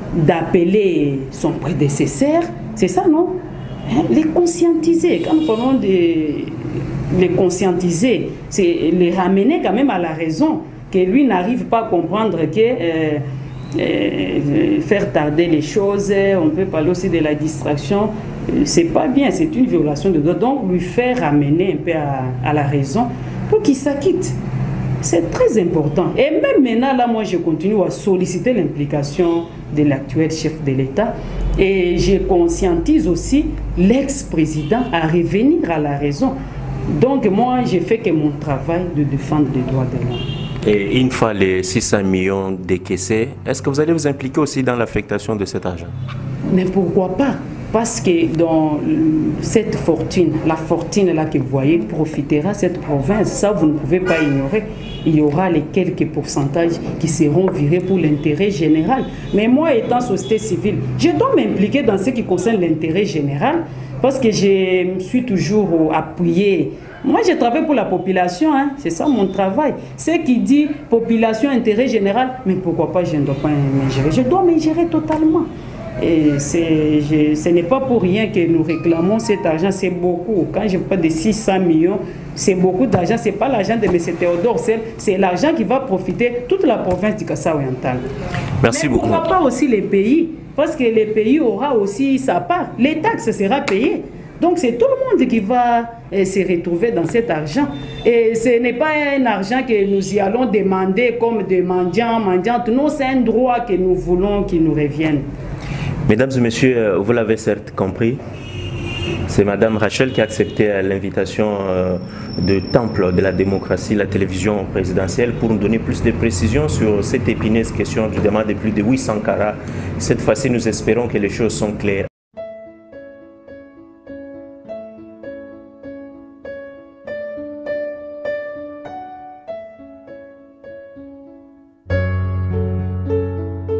d'appeler son prédécesseur, c'est ça, non? Hein? Les conscientiser, quand nous parlons de les conscientiser, c'est les ramener quand même à la raison, que lui n'arrive pas à comprendre que euh, euh, faire tarder les choses, on peut parler aussi de la distraction, c'est pas bien, c'est une violation de droit. Donc lui faire ramener un peu à, à la raison pour qu'il s'acquitte. C'est très important. Et même maintenant, là, moi, je continue à solliciter l'implication de l'actuel chef de l'État. Et je conscientise aussi l'ex-président à revenir à la raison. Donc moi, j'ai fait que mon travail de défendre les droits de l'homme. Et une fois les six cents millions décaissés, est-ce que vous allez vous impliquer aussi dans l'affectation de cet argent? Mais pourquoi pas? Parce que dans cette fortune, la fortune là que vous voyez, profitera cette province. Ça, vous ne pouvez pas ignorer. Il y aura les quelques pourcentages qui seront virés pour l'intérêt général. Mais moi, étant société civile, je dois m'impliquer dans ce qui concerne l'intérêt général parce que je me suis toujours appuyé. Moi, je travaille pour la population, hein. C'est ça mon travail. Ce qui dit population, intérêt général, mais pourquoi pas, je ne dois pas m'ingérer. Je dois m'ingérer totalement. Et je, ce n'est pas pour rien que nous réclamons cet argent, c'est beaucoup. Quand je parle de six cents millions, c'est beaucoup d'argent. Ce n'est pas l'argent de M. Théodore Seul, c'est l'argent qui va profiter toute la province du Kassai-Oriental. Merci Mais beaucoup. pourquoi pas aussi les pays? Parce que les pays aura aussi sa part. Les taxes seront payées. Donc c'est tout le monde qui va eh, se retrouver dans cet argent. Et ce n'est pas un argent que nous y allons demander comme des mendiants, mendiantes. Non, c'est un droit que nous voulons qu'il nous revienne. Mesdames et messieurs, vous l'avez certes compris, c'est Madame Rachel qui a accepté l'invitation de Temple de la démocratie, la télévision présidentielle, pour nous donner plus de précisions sur cette épineuse question du demande de plus de huit cents carats. Cette fois-ci, nous espérons que les choses sont claires.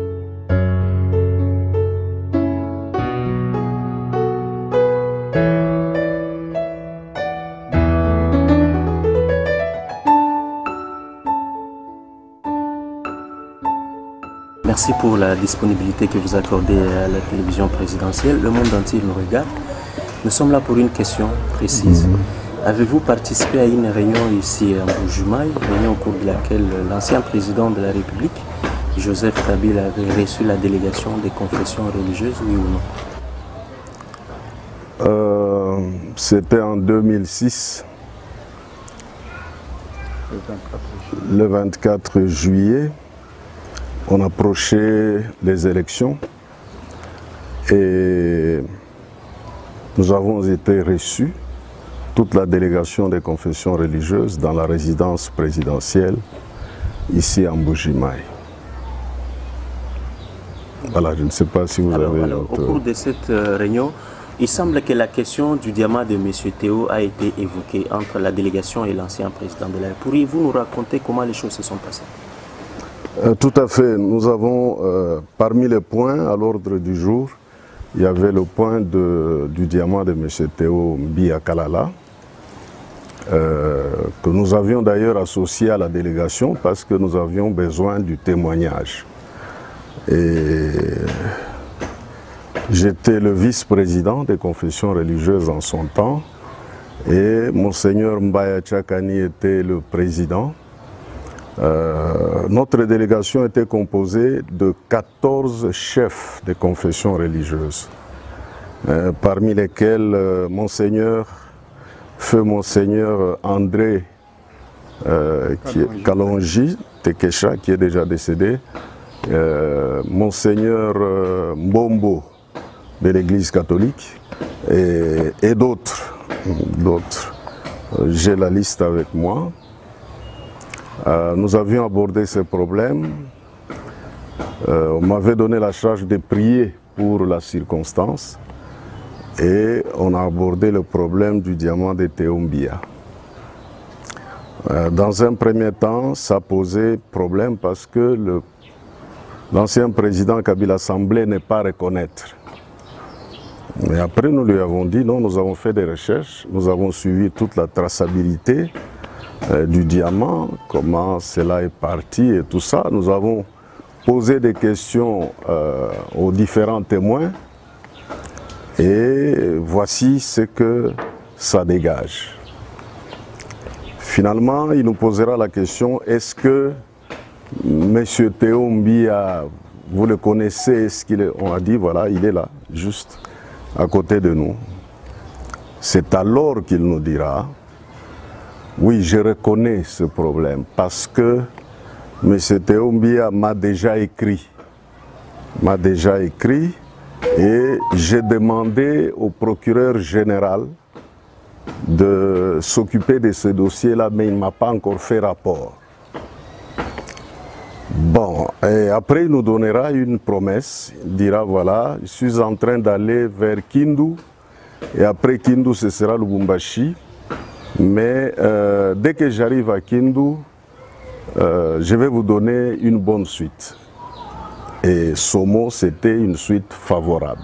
Thank you. Merci pour la disponibilité que vous accordez à la télévision présidentielle. Le monde entier nous regarde. Nous sommes là pour une question précise. Mm-hmm. Avez-vous participé à une réunion ici à Mbuji-Mayi, réunion au cours de laquelle l'ancien président de la République, Joseph Kabila, avait reçu la délégation des confessions religieuses, oui ou non? euh, C'était en deux mille six, le vingt-quatre juillet. On approchait les élections et nous avons été reçus, toute la délégation des confessions religieuses, dans la résidence présidentielle, ici à Mbuji-Mayi. Voilà, je ne sais pas si vous alors, avez... Alors, autre... Au cours de cette euh, réunion, il semble que la question du diamant de M. Théo a été évoquée entre la délégation et l'ancien président de la République. Pourriez-vous nous raconter comment les choses se sont passées? euh, Tout à fait. Nous avons, euh, parmi les points à l'ordre du jour, il y avait le point de, du diamant de M. Théo Mbia Kalala, euh, que nous avions d'ailleurs associé à la délégation parce que nous avions besoin du témoignage. Et j'étais le vice-président des confessions religieuses en son temps et Monseigneur Mbaya Tchakani était le président. Euh, notre délégation était composée de quatorze chefs des confessions religieuses, euh, parmi lesquels euh, Monseigneur, Feu Monseigneur André euh, qui est, Kalonji Tekesha, qui est déjà décédé, euh, Monseigneur euh, Mbombo de l'Église catholique et, et d'autres. d'autres. J'ai la liste avec moi. Euh, nous avions abordé ces problèmes. Euh, on m'avait donné la charge de prier pour la circonstance et on a abordé le problème du diamant de Théo Mbia. Euh, dans un premier temps, ça posait problème parce que l'ancien président Kabila semblait ne pas reconnaître. Mais après, nous lui avons dit non, nous avons fait des recherches, nous avons suivi toute la traçabilité euh, du diamant, comment cela est parti et tout ça. Nous avons posé des questions euh, aux différents témoins et voici ce que ça dégage. Finalement, il nous posera la question, est-ce que M. Théo Mbia, vous le connaissez, est-ce qu'il est... On a dit, voilà, il est là, juste à côté de nous. C'est alors qu'il nous dira, oui, je reconnais ce problème parce que M. Théo Mbia m'a déjà écrit, m'a déjà écrit et j'ai demandé au procureur général de s'occuper de ce dossier-là, mais il ne m'a pas encore fait rapport. Bon, et après il nous donnera une promesse, il dira voilà, je suis en train d'aller vers Kindu, et après Kindu ce sera Lubumbashi, mais euh, dès que j'arrive à Kindu, euh, je vais vous donner une bonne suite. Et ce mot, c'était une suite favorable.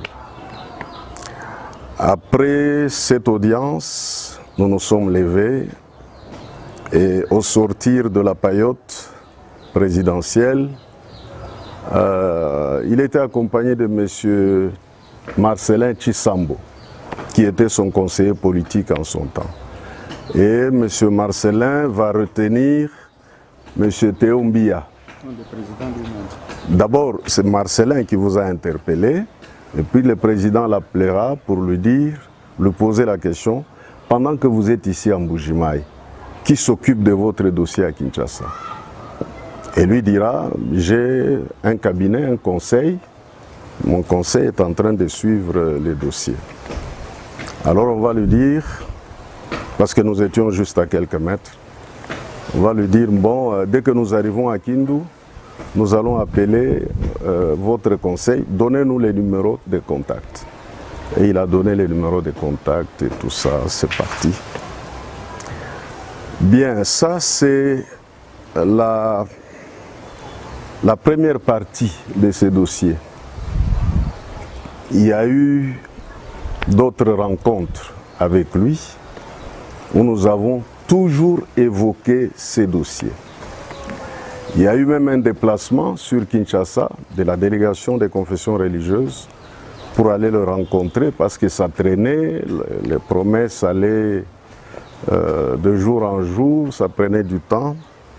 Après cette audience, nous nous sommes levés et au sortir de la paillote présidentielle, euh, il était accompagné de M. Marcelin Chisambo, qui était son conseiller politique en son temps. Et M. Marcelin va retenir M. Théo Mbia. D'abord, c'est Marcelin qui vous a interpellé, et puis le président l'appellera pour lui dire, lui poser la question, pendant que vous êtes ici à Mbuji-Mayi, qui s'occupe de votre dossier à Kinshasa? Et lui dira, j'ai un cabinet, un conseil, mon conseil est en train de suivre les dossiers. Alors on va lui dire, parce que nous étions juste à quelques mètres, on va lui dire, bon, euh, dès que nous arrivons à Kindu, nous allons appeler euh, votre conseil, donnez-nous les numéros de contact. Et il a donné les numéros de contact et tout ça, c'est parti. Bien, ça c'est la, la première partie de ce dossier. Il y a eu d'autres rencontres avec lui où nous avons toujours évoqué ces dossiers. Il y a eu même un déplacement sur Kinshasa de la délégation des confessions religieuses pour aller le rencontrer parce que ça traînait, les promesses allaient euh, de jour en jour, ça prenait du temps.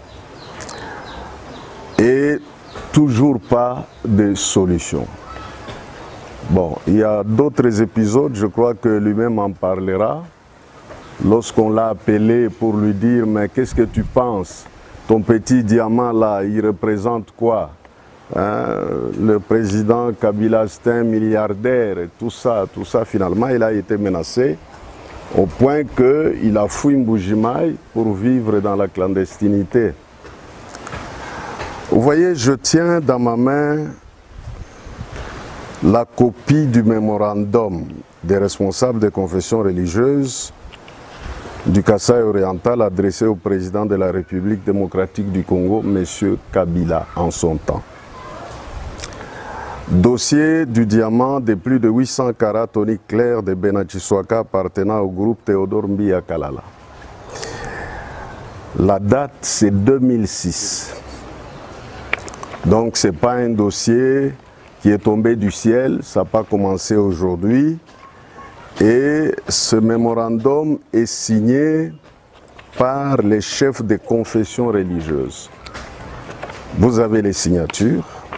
Et toujours pas de solution. Bon, il y a d'autres épisodes, je crois que lui-même en parlera. Lorsqu'on l'a appelé pour lui dire « Mais qu'est-ce que tu penses? Ton petit diamant là, il représente quoi? Hein? Le président Kabila, c'est un milliardaire et tout ça, tout ça. » Finalement, il a été menacé au point qu'il a fui Mbujimaï pour vivre dans la clandestinité. Vous voyez, je tiens dans ma main la copie du mémorandum des responsables des confessions religieuses du Kasaï oriental adressé au président de la République démocratique du Congo, M. Kabila, en son temps. Dossier du diamant de plus de huit cents carats toniques clairs de Benachiswaka appartenant au groupe Théodore Mbiya Kalala. La date, c'est deux mille six. Donc, ce n'est pas un dossier qui est tombé du ciel, ça n'a pas commencé aujourd'hui. Et ce mémorandum est signé par les chefs des confessions religieuses. Vous avez les signatures.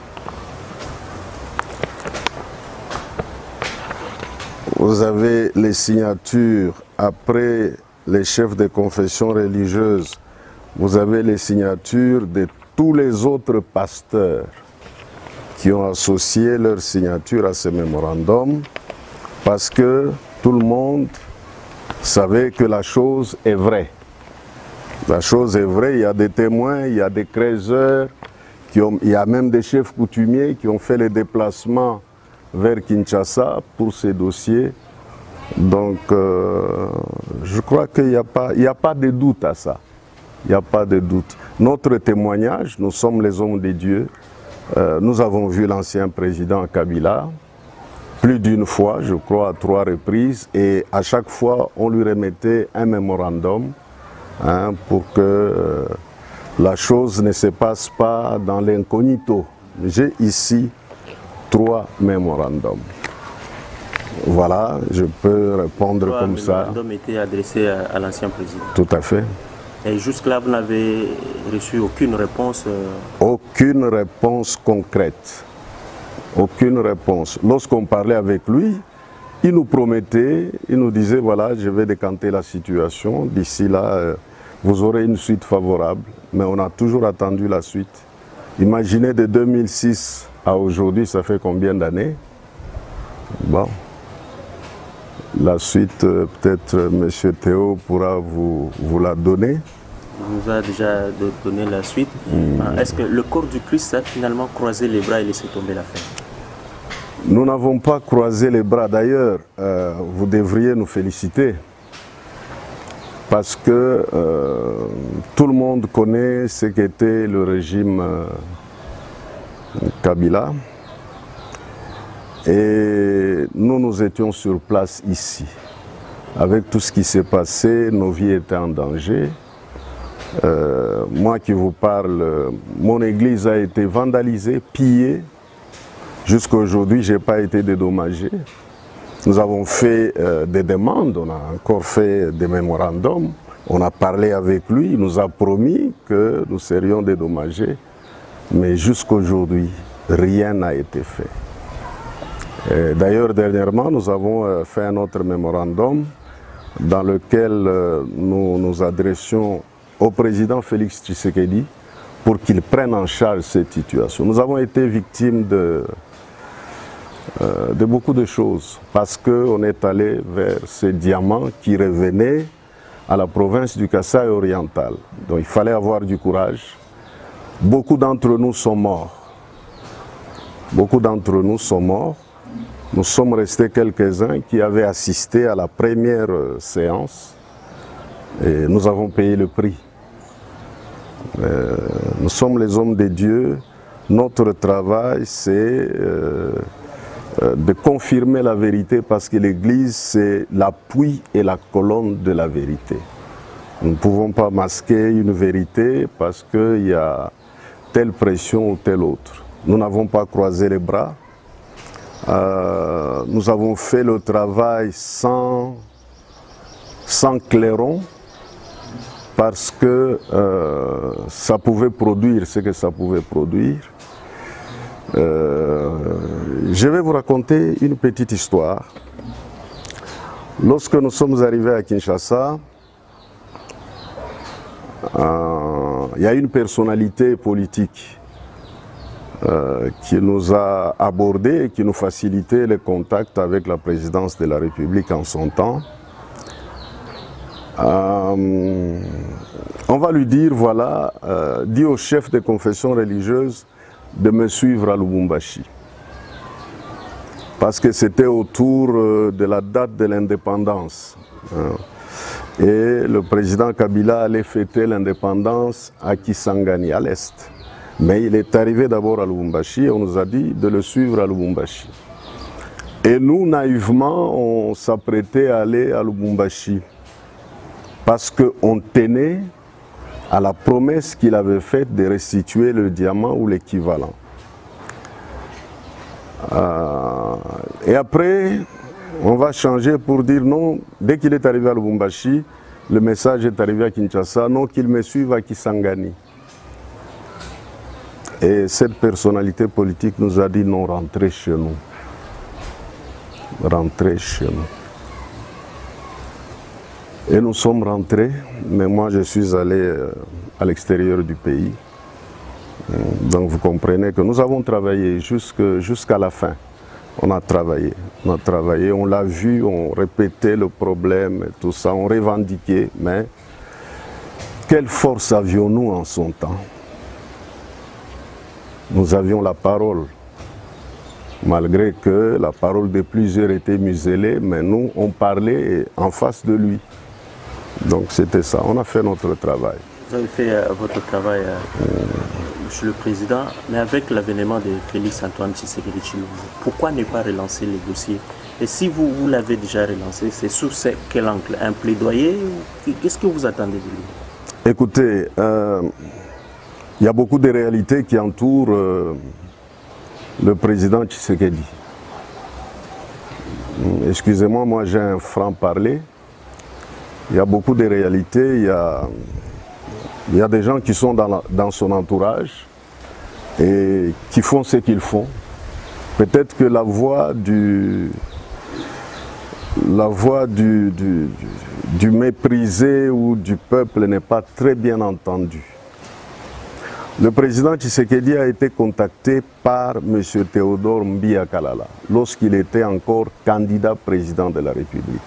Vous avez les signatures après les chefs des confessions religieuses. Vous avez les signatures de tous les autres pasteurs qui ont associé leur signature à ce mémorandum parce que tout le monde savait que la chose est vraie. La chose est vraie, il y a des témoins, il y a des créateurs, qui ont, il y a même des chefs coutumiers qui ont fait les déplacements vers Kinshasa pour ces dossiers. Donc, euh, je crois qu'il n'y a pas, il n'y a pas de doute à ça. Il n'y a pas de doute. Notre témoignage, nous sommes les hommes de Dieu. Euh, nous avons vu l'ancien président Kabila plus d'une fois, je crois à trois reprises, et à chaque fois, on lui remettait un mémorandum hein, pour que euh, la chose ne se passe pas dans l'incognito. J'ai ici trois mémorandums. Voilà, je peux répondre trois comme ça. Le mémorandum était adressé à, à l'ancien président. Tout à fait. Et jusque-là, vous n'avez reçu aucune réponse euh... Aucune réponse concrète. Aucune réponse. Lorsqu'on parlait avec lui, il nous promettait, il nous disait, voilà, je vais décanter la situation. D'ici là, euh, vous aurez une suite favorable. Mais on a toujours attendu la suite. Imaginez de deux mille six à aujourd'hui, ça fait combien d'années? Bon. La suite, euh, peut-être M. Théo pourra vous, vous la donner. Il nous a déjà donné la suite. Mmh. Est-ce que le corps du Christ a finalement croisé les bras et laissé tomber l'affaire? Nous n'avons pas croisé les bras. D'ailleurs, euh, vous devriez nous féliciter. Parce que euh, tout le monde connaît ce qu'était le régime euh, Kabila. Et nous, nous étions sur place ici. Avec tout ce qui s'est passé, nos vies étaient en danger. Euh, moi qui vous parle, mon église a été vandalisée, pillée. Jusqu'à aujourd'hui, je n'ai pas été dédommagé. Nous avons fait euh, des demandes, on a encore fait des mémorandums. On a parlé avec lui, il nous a promis que nous serions dédommagés. Mais jusqu'à aujourd'hui, rien n'a été fait. D'ailleurs, dernièrement, nous avons fait un autre mémorandum dans lequel nous nous adressions au président Félix Tshisekedi pour qu'il prenne en charge cette situation. Nous avons été victimes de, euh, de beaucoup de choses parce qu'on est allé vers ces diamants qui revenaient à la province du Kasaï oriental. Donc il fallait avoir du courage. Beaucoup d'entre nous sont morts. Beaucoup d'entre nous sont morts. Nous sommes restés quelques-uns qui avaient assisté à la première séance et nous avons payé le prix. Euh, nous sommes les hommes de Dieu. Notre travail, c'est euh, euh, de confirmer la vérité parce que l'Église, c'est l'appui et la colonne de la vérité. Nous ne pouvons pas masquer une vérité parce qu'il y a telle pression ou telle autre. Nous n'avons pas croisé les bras. Euh, nous avons fait le travail sans, sans clairon parce que euh, ça pouvait produire ce que ça pouvait produire. Euh, je vais vous raconter une petite histoire. Lorsque nous sommes arrivés à Kinshasa, euh, il y a une personnalité politique euh, qui nous a abordés et qui nous facilitait les contacts avec la présidence de la République en son temps. Euh, on va lui dire, voilà, euh, dit au chef des confessions religieuses de me suivre à Lubumbashi. Parce que c'était autour euh, de la date de l'indépendance. Hein. Et le président Kabila allait fêter l'indépendance à Kisangani, à l'est. Mais il est arrivé d'abord à Lubumbashi et on nous a dit de le suivre à Lubumbashi. Et nous, naïvement, on s'apprêtait à aller à Lubumbashi. Parce qu'on tenait à la promesse qu'il avait faite de restituer le diamant ou l'équivalent. Euh, et après, on va changer pour dire non, dès qu'il est arrivé à Lubumbashi, le message est arrivé à Kinshasa, non, qu'il me suive à Kisangani. Et cette personnalité politique nous a dit non, rentrez chez nous. Rentrez chez nous. Et nous sommes rentrés, mais moi je suis allé à l'extérieur du pays. Donc vous comprenez que nous avons travaillé jusqu'à la fin. On a travaillé, on a travaillé, on l'a vu, on répétait le problème, tout ça, on revendiquait, mais quelle force avions-nous en son temps? Nous avions la parole, malgré que la parole de plusieurs était muselée, mais nous, on parlait en face de lui. Donc c'était ça, on a fait notre travail. Vous avez fait euh, votre travail, euh, Monsieur le Président, mais avec l'avènement de Félix Antoine Tshisekedi Tshilombo, pourquoi ne pas relancer les dossiers? Et si vous, vous l'avez déjà relancé, c'est sous quel angle? Un plaidoyer? Qu'est-ce que vous attendez de lui? Écoutez, euh, il y a beaucoup de réalités qui entourent euh, le président Tshisekedi. Excusez-moi, moi j'ai un franc-parler. Il y a beaucoup de réalités, il y a, il y a des gens qui sont dans, la, dans son entourage et qui font ce qu'ils font. Peut-être que la voix du, la voix du, du, du méprisé ou du peuple n'est pas très bien entendue. Le président Tshisekedi a été contacté par M. Théodore Mbiya Kalala lorsqu'il était encore candidat président de la République.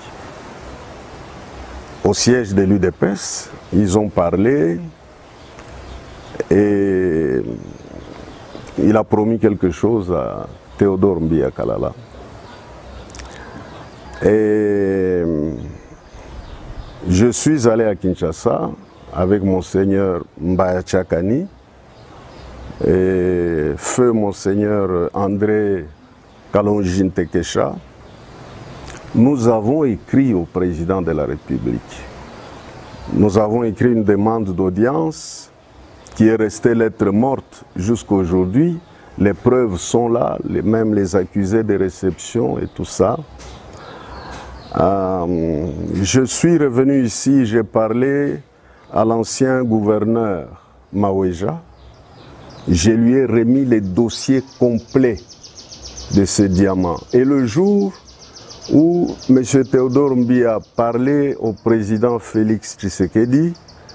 Au siège de l'U D P S, ils ont parlé et il a promis quelque chose à Théodore Mbiya Kalala. Et je suis allé à Kinshasa avec Monseigneur Mbaya Tchakani et feu Monseigneur André Kalonjin Tekesha. Nous avons écrit au président de la République. Nous avons écrit une demande d'audience qui est restée lettre morte jusqu'à aujourd'hui. Les preuves sont là, les, même les accusés de réception et tout ça. Euh, je suis revenu ici, j'ai parlé à l'ancien gouverneur Maweja. Je lui ai remis les dossiers complets de ces diamants. Et le jour où M. Théodore Mbiya parlait au président Félix Tshisekedi,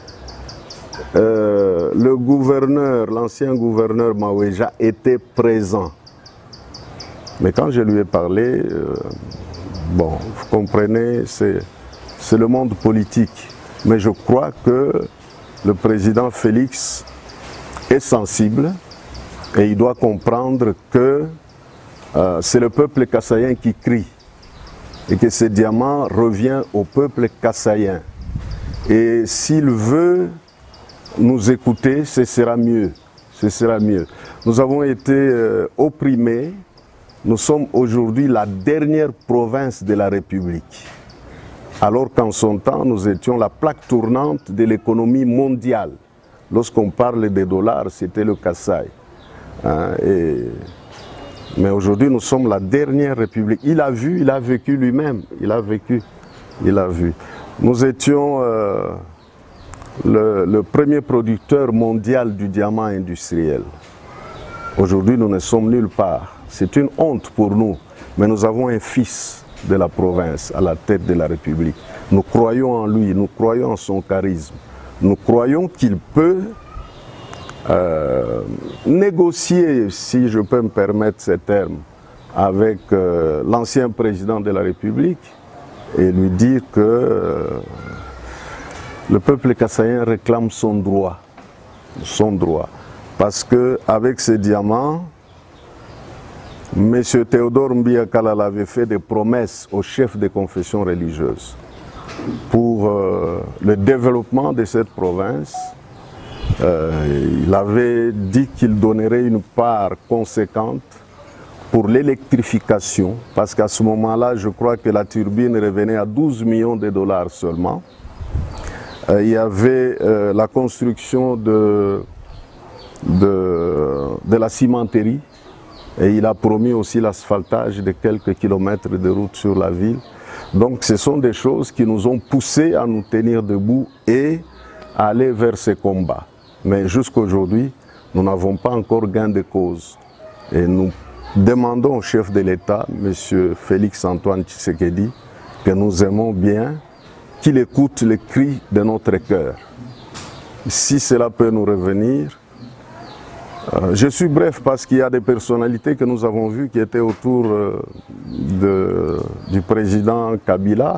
euh, le gouverneur, l'ancien gouverneur Maweja était présent. Mais quand je lui ai parlé, euh, bon, vous comprenez, c'est le monde politique. Mais je crois que le président Félix est sensible et il doit comprendre que euh, c'est le peuple kassaïen qui crie. Et que ce diamant revient au peuple kassaïen. Et s'il veut nous écouter, ce sera mieux. Ce sera mieux. Nous avons été euh, opprimés. Nous sommes aujourd'hui la dernière province de la République. Alors qu'en son temps, nous étions la plaque tournante de l'économie mondiale. Lorsqu'on parle des dollars, c'était le Kasaï. Hein, et... Mais aujourd'hui, nous sommes la dernière république. Il a vu, il a vécu lui-même. Il a vécu, il a vu. Nous étions euh, le, le premier producteur mondial du diamant industriel. Aujourd'hui, nous ne sommes nulle part. C'est une honte pour nous. Mais nous avons un fils de la province à la tête de la République. Nous croyons en lui, nous croyons en son charisme. Nous croyons qu'il peut euh, négocier, si je peux me permettre ces termes, avec euh, l'ancien président de la République et lui dire que euh, le peuple kassaïen réclame son droit. Son droit. Parce qu'avec ces diamants, M. Théodore Mbiya Kalal avait fait des promesses aux chefs des confessions religieuses pour euh, le développement de cette province. Euh, il avait dit qu'il donnerait une part conséquente pour l'électrification, parce qu'à ce moment-là, je crois que la turbine revenait à douze millions de dollars seulement. Euh, il y avait euh, la construction de, de, de la cimenterie, et il a promis aussi l'asphaltage de quelques kilomètres de route sur la ville. Donc ce sont des choses qui nous ont poussés à nous tenir debout et à aller vers ces combats. Mais jusqu'à aujourd'hui, nous n'avons pas encore gain de cause. Et nous demandons au chef de l'État, M. Félix Antoine Tshisekedi, que nous aimons bien, qu'il écoute les cris de notre cœur. Si cela peut nous revenir, Euh, je suis bref parce qu'il y a des personnalités que nous avons vues qui étaient autour euh, de, du président Kabila,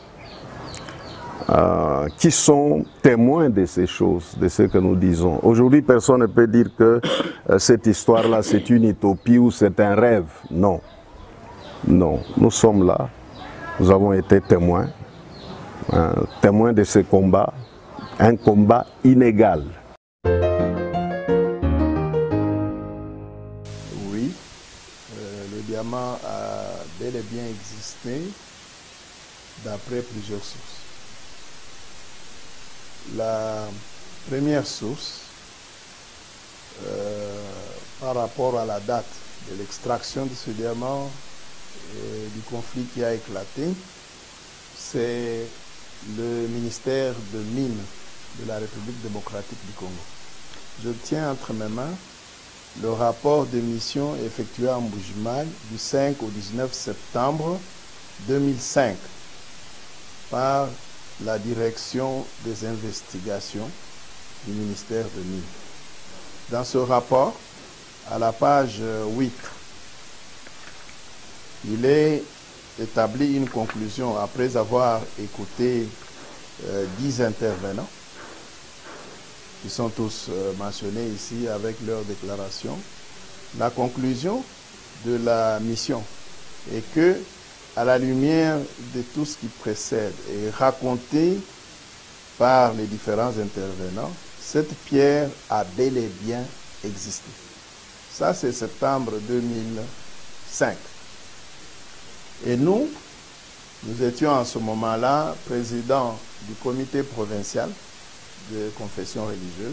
euh, qui sont témoins de ces choses, de ce que nous disons. Aujourd'hui, personne ne peut dire que euh, cette histoire-là, c'est une utopie ou c'est un rêve. Non. Non. Nous sommes là. Nous avons été témoins. Hein, témoins de ce combat. Un combat inégal. Le diamant a bel et bien existé d'après plusieurs sources. La première source, euh, par rapport à la date de l'extraction de ce diamant et du conflit qui a éclaté, c'est le ministère de Mines de la République démocratique du Congo. Je tiens entre mes mains le rapport de mission effectué à Mbuji-Mayi du cinq au dix-neuf septembre deux mille cinq par la direction des investigations du ministère de Mines. Dans ce rapport, à la page huit, il est établi une conclusion après avoir écouté euh, dix intervenants qui sont tous euh, mentionnés ici avec leur déclaration. La conclusion de la mission est que, à la lumière de tout ce qui précède et raconté par les différents intervenants, cette pierre a bel et bien existé. Ça, c'est septembre deux mille cinq. Et nous, nous étions en ce moment-là président du comité provincial de confession religieuse.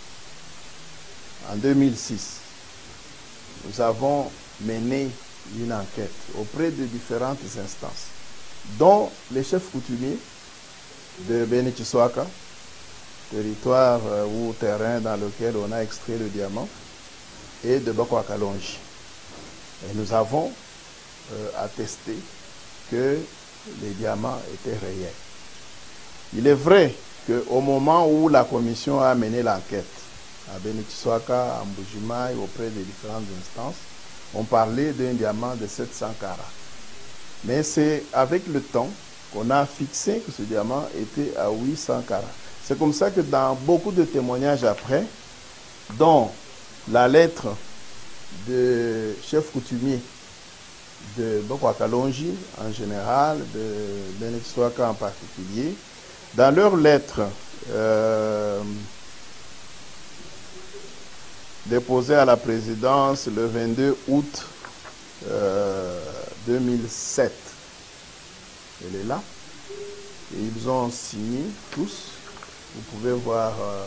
En deux mille six, nous avons mené une enquête auprès de différentes instances, dont les chefs coutumiers de Beni Chiswaka, territoire euh, ou terrain dans lequel on a extrait le diamant, et de Bokwa-Kalonji. Et nous avons euh, attesté que les diamants étaient réels. Il est vrai qu'au moment où la commission a mené l'enquête à Beni Chiswaka, à Mbuji-Mayi, auprès des différentes instances, on parlait d'un diamant de sept cents carats. Mais c'est avec le temps qu'on a fixé que ce diamant était à huit cents carats. C'est comme ça que dans beaucoup de témoignages après, dont la lettre de chef coutumier de Bokwa-Kalonji en général, de Beni Chiswaka en particulier, dans leur lettre euh, déposée à la présidence le vingt-deux août euh, deux mille sept, elle est là, et ils ont signé tous, vous pouvez voir euh,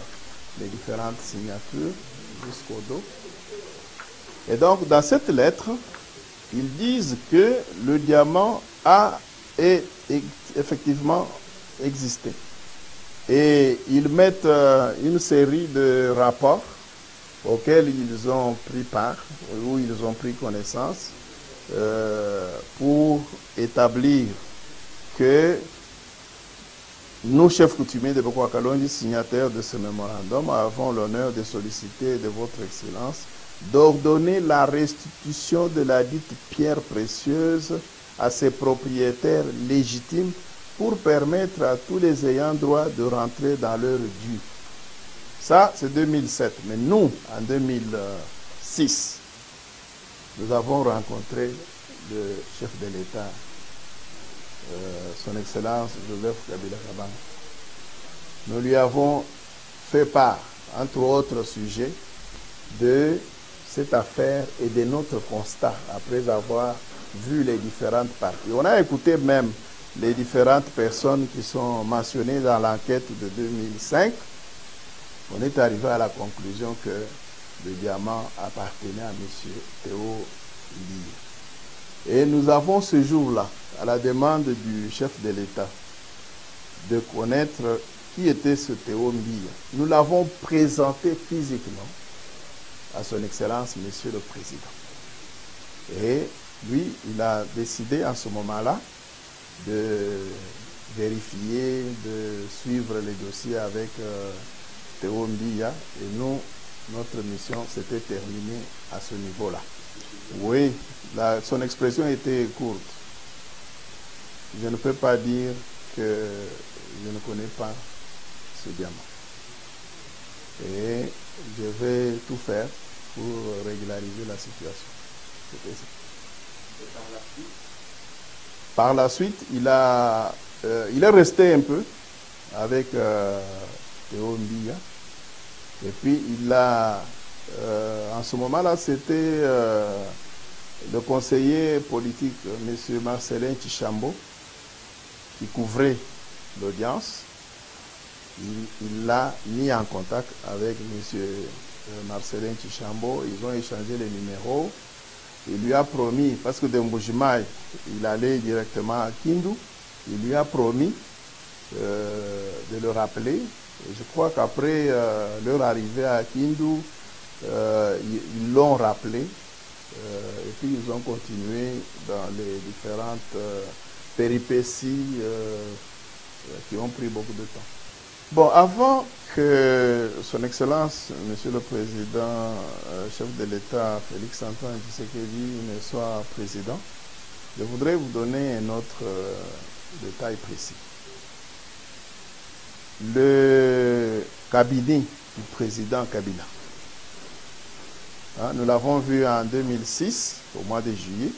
les différentes signatures jusqu'au dos. Et donc, dans cette lettre, ils disent que le diamant a et, et, effectivement existé. Et ils mettent euh, une série de rapports auxquels ils ont pris part, où ils ont pris connaissance, euh, pour établir que nous, chefs coutumiers de Bokwa-Kalonji, signataires de ce mémorandum, avons l'honneur de solliciter de votre Excellence d'ordonner la restitution de la dite pierre précieuse à ses propriétaires légitimes pour permettre à tous les ayants droit de rentrer dans leur dû. Ça, c'est deux mille sept. Mais nous, en deux mille six, nous avons rencontré le chef de l'État, euh, son Excellence Joseph Kabila Kabange. Nous lui avons fait part, entre autres sujets, de cette affaire et de notre constat après avoir vu les différentes parties. On a écouté même les différentes personnes qui sont mentionnées dans l'enquête de deux mille cinq. On est arrivé à la conclusion que le diamant appartenait à M. Théo Mbiya. Et nous avons ce jour-là, à la demande du chef de l'État, de connaître qui était ce Théo Mbiya. Nous l'avons présenté physiquement à son Excellence, Monsieur le Président. Et lui, il a décidé en ce moment-là de vérifier, de suivre les dossiers avec euh, Théo Mbiya. Et nous, notre mission s'était terminée à ce niveau-là. Oui, la, son expression était courte. Je ne peux pas dire que je ne connais pas ce diamant. Et je vais tout faire pour régulariser la situation. C'était ça. Et par la suite, par la suite il, a, euh, il est resté un peu avec euh, Théo Mbiya. Et puis il a, euh, en ce moment-là, c'était euh, le conseiller politique, M. Marcelin Tchambo, qui couvrait l'audience. Il l'a mis en contact avec M. Marcelin Tchambo. Ils ont échangé les numéros. Il lui a promis, parce que de Mbujimaï, il allait directement à Kindu, il lui a promis euh, de le rappeler. Et je crois qu'après euh, leur arrivée à Kindu, euh, ils l'ont rappelé. Euh, et puis ils ont continué dans les différentes euh, péripéties euh, qui ont pris beaucoup de temps. Bon, avant que son Excellence, Monsieur le Président, euh, chef de l'État, Félix Antoine Tshisekedi, ne soit président, je voudrais vous donner un autre euh, détail précis. Le cabinet du président Kabila, hein, nous l'avons vu en deux mille six, au mois de juillet.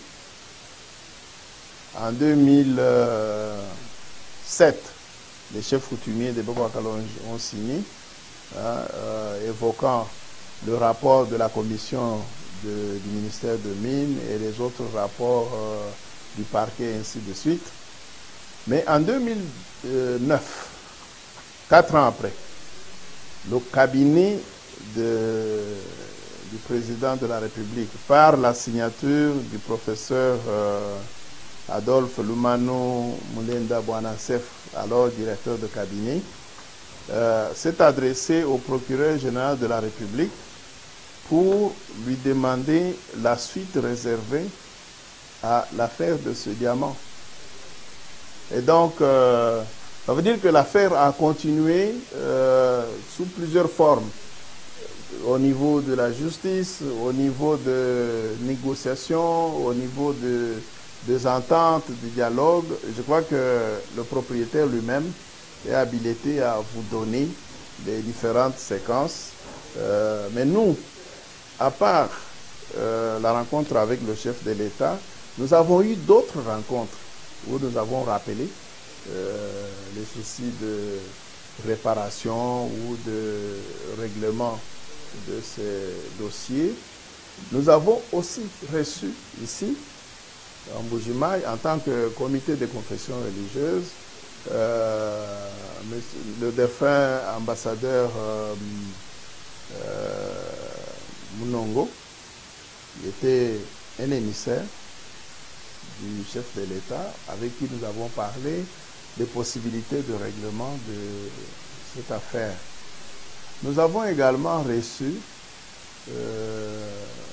En deux mille sept, les chefs coutumiers de Bokwa-Kalonji ont signé, hein, euh, évoquant le rapport de la commission de, du ministère de Mines et les autres rapports euh, du parquet, ainsi de suite. Mais en deux mille neuf, quatre ans après, le cabinet de, du président de la République, par la signature du professeur euh, Adolphe Lumano Mulenda Bouanassef, alors directeur de cabinet, euh, s'est adressé au procureur général de la République pour lui demander la suite réservée à l'affaire de ce diamant. Et donc, euh, ça veut dire que l'affaire a continué euh, sous plusieurs formes, au niveau de la justice, au niveau de négociations, au niveau de des ententes, du dialogue. Je crois que le propriétaire lui-même est habilité à vous donner les différentes séquences. Euh, mais nous, à part euh, la rencontre avec le chef de l'État, nous avons eu d'autres rencontres où nous avons rappelé euh, les soucis de réparation ou de règlement de ces dossiers. Nous avons aussi reçu ici, en Mbujimaï, en tant que comité de confession religieuse, euh, le défunt ambassadeur euh, euh, Munongo, il était un émissaire du chef de l'État avec qui nous avons parlé des possibilités de règlement de cette affaire. Nous avons également reçu euh,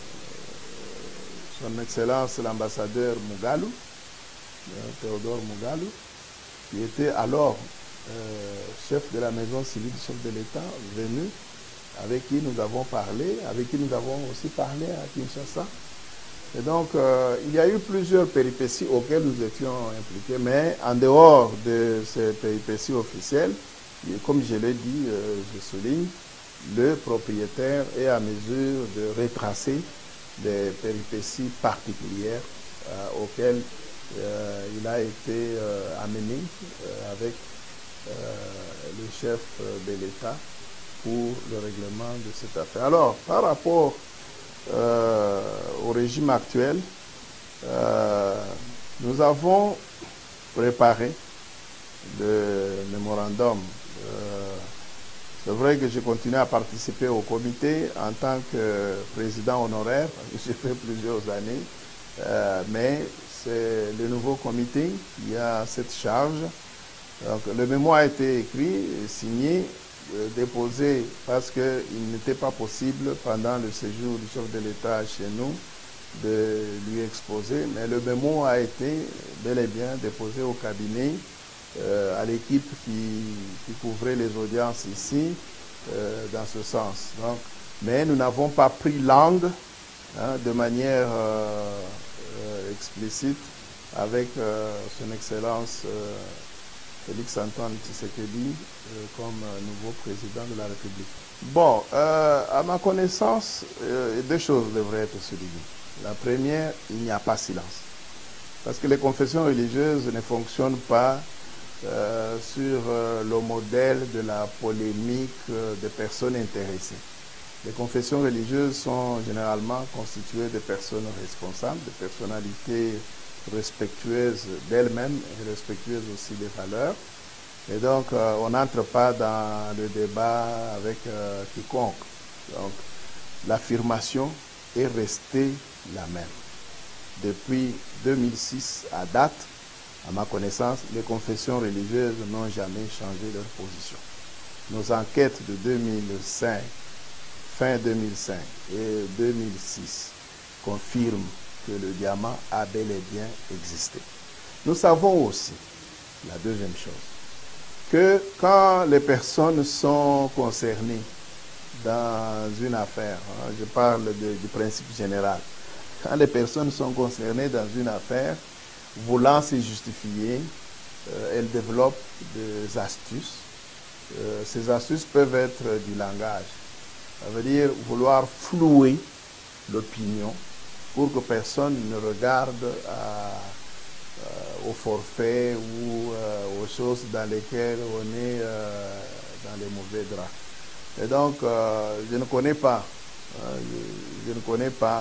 son Excellence l'ambassadeur Mugalu, Théodore Mugalu, qui était alors euh, chef de la maison civile du chef de l'État, venu, avec qui nous avons parlé, avec qui nous avons aussi parlé à Kinshasa. Et donc, euh, il y a eu plusieurs péripéties auxquelles nous étions impliqués, mais en dehors de ces péripéties officielles, et comme je l'ai dit, euh, je souligne, le propriétaire est à mesure de retracer des péripéties particulières euh, auxquelles euh, il a été euh, amené euh, avec euh, le chef de l'État pour le règlement de cette affaire. Alors, par rapport euh, au régime actuel, euh, nous avons préparé le mémorandum. Euh, C'est vrai que je continue à participer au comité en tant que président honoraire. J'ai fait plusieurs années, euh, mais c'est le nouveau comité qui a cette charge. Donc, le mémoire a été écrit, signé, euh, déposé parce qu'il n'était pas possible pendant le séjour du chef de l'État chez nous de lui exposer, mais le mémoire a été bel et bien déposé au cabinet, Euh, à l'équipe qui, qui couvrait les audiences ici, euh, dans ce sens. Donc, mais nous n'avons pas pris langue hein, de manière euh, euh, explicite avec euh, son Excellence euh, Félix Antoine Tshisekedi euh, comme euh, nouveau président de la République. Bon, euh, à ma connaissance, euh, deux choses devraient être soulignées. La première, il n'y a pas silence. Parce que les confessions religieuses ne fonctionnent pas Euh, sur euh, le modèle de la polémique euh, des personnes intéressées. Les confessions religieuses sont généralement constituées de personnes responsables, de personnalités respectueuses d'elles-mêmes et respectueuses aussi des valeurs. Et donc, euh, on n'entre pas dans le débat avec euh, quiconque. Donc, l'affirmation est restée la même. Depuis deux mille six à date, à ma connaissance, les confessions religieuses n'ont jamais changé leur position. Nos enquêtes de deux mille cinq, fin deux mille cinq et deux mille six confirment que le diamant a bel et bien existé. Nous savons aussi, la deuxième chose, que quand les personnes sont concernées dans une affaire, hein, je parle de, du principe général, quand les personnes sont concernées dans une affaire, voulant se justifier, euh, elles développent des astuces. Euh, ces astuces peuvent être du langage. Ça veut dire vouloir flouer l'opinion pour que personne ne regarde à, euh, au forfait ou euh, aux choses dans lesquelles on est euh, dans les mauvais draps. Et donc, euh, je ne connais pas, hein, je, je ne connais pas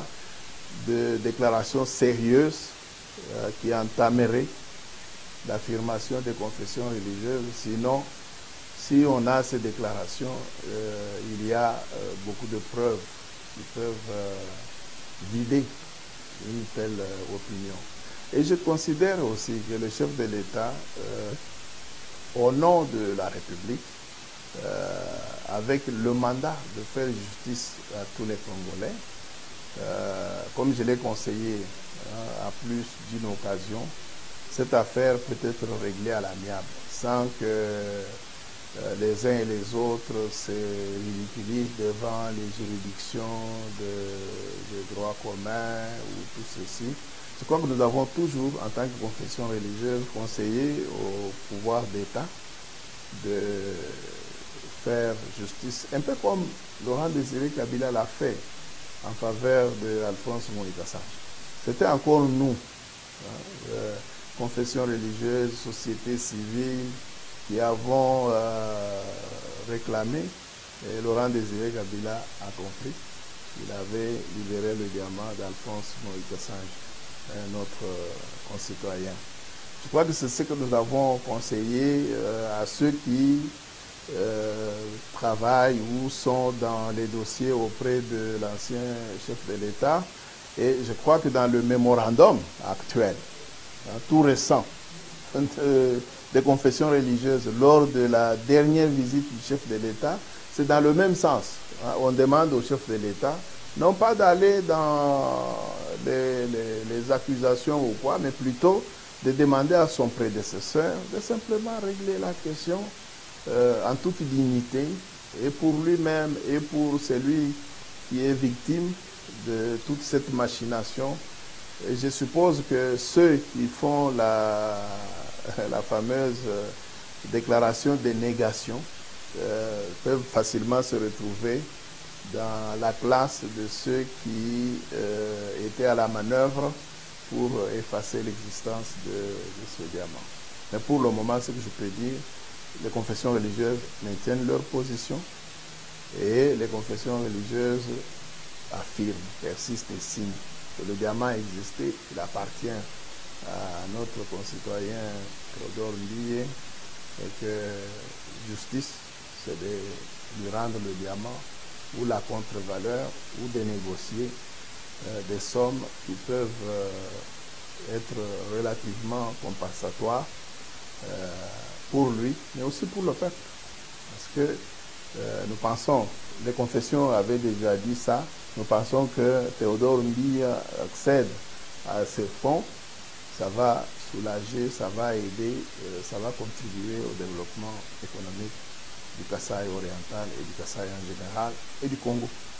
de déclaration sérieuse Euh, qui entamerait l'affirmation des confessions religieuses. Sinon, si on a ces déclarations, euh, il y a euh, beaucoup de preuves qui peuvent euh, vider une telle euh, opinion. Et je considère aussi que le chef de l'État, euh, au nom de la République, euh, avec le mandat de faire justice à tous les Congolais, euh, comme je l'ai conseillé à plus d'une occasion, cette affaire peut être réglée à l'amiable, sans que euh, les uns et les autres se ridiculisent devant les juridictions de, de droit commun ou tout ceci. Je crois que nous avons toujours, en tant que confession religieuse, conseillé au pouvoir d'État de faire justice, un peu comme Laurent Désiré Kabila l'a fait en faveur d'Alphonse Moïse-Kassage. C'était encore nous, hein, euh, confession religieuse, société civile, qui avons euh, réclamé, et Laurent Désiré Kabila a compris. Il avait libéré le diamant d'Alphonse Moïse-Kassage, notre euh, concitoyen. Je crois que c'est ce que nous avons conseillé euh, à ceux qui euh, travaillent ou sont dans les dossiers auprès de l'ancien chef de l'État. Et je crois que dans le mémorandum actuel, hein, tout récent, euh, des confessions religieuses, lors de la dernière visite du chef de l'État, c'est dans le même sens. Hein. On demande au chef de l'État, non pas d'aller dans les, les, les accusations ou quoi, mais plutôt de demander à son prédécesseur de simplement régler la question euh, en toute dignité, et pour lui-même et pour celui qui est victime de toute cette machination. Et je suppose que ceux qui font la, la fameuse déclaration de négation euh, peuvent facilement se retrouver dans la classe de ceux qui euh, étaient à la manœuvre pour effacer l'existence de, de ce diamant. Mais pour le moment, ce que je peux dire, les confessions religieuses maintiennent leur position et les confessions religieuses affirment, persistent et signent que le diamant existait, il appartient à notre concitoyen Théodore Ndiaye et que justice, c'est de lui rendre le diamant ou la contre-valeur ou de négocier euh, des sommes qui peuvent euh, être relativement compensatoires euh, pour lui, mais aussi pour le peuple. Parce que euh, nous pensons, les confessions avaient déjà dit ça, nous pensons que Théodore Ndiaye accède à ces fonds, ça va soulager, ça va aider, euh, ça va contribuer au développement économique du Kasaï oriental et du Kasaï en général et du Congo.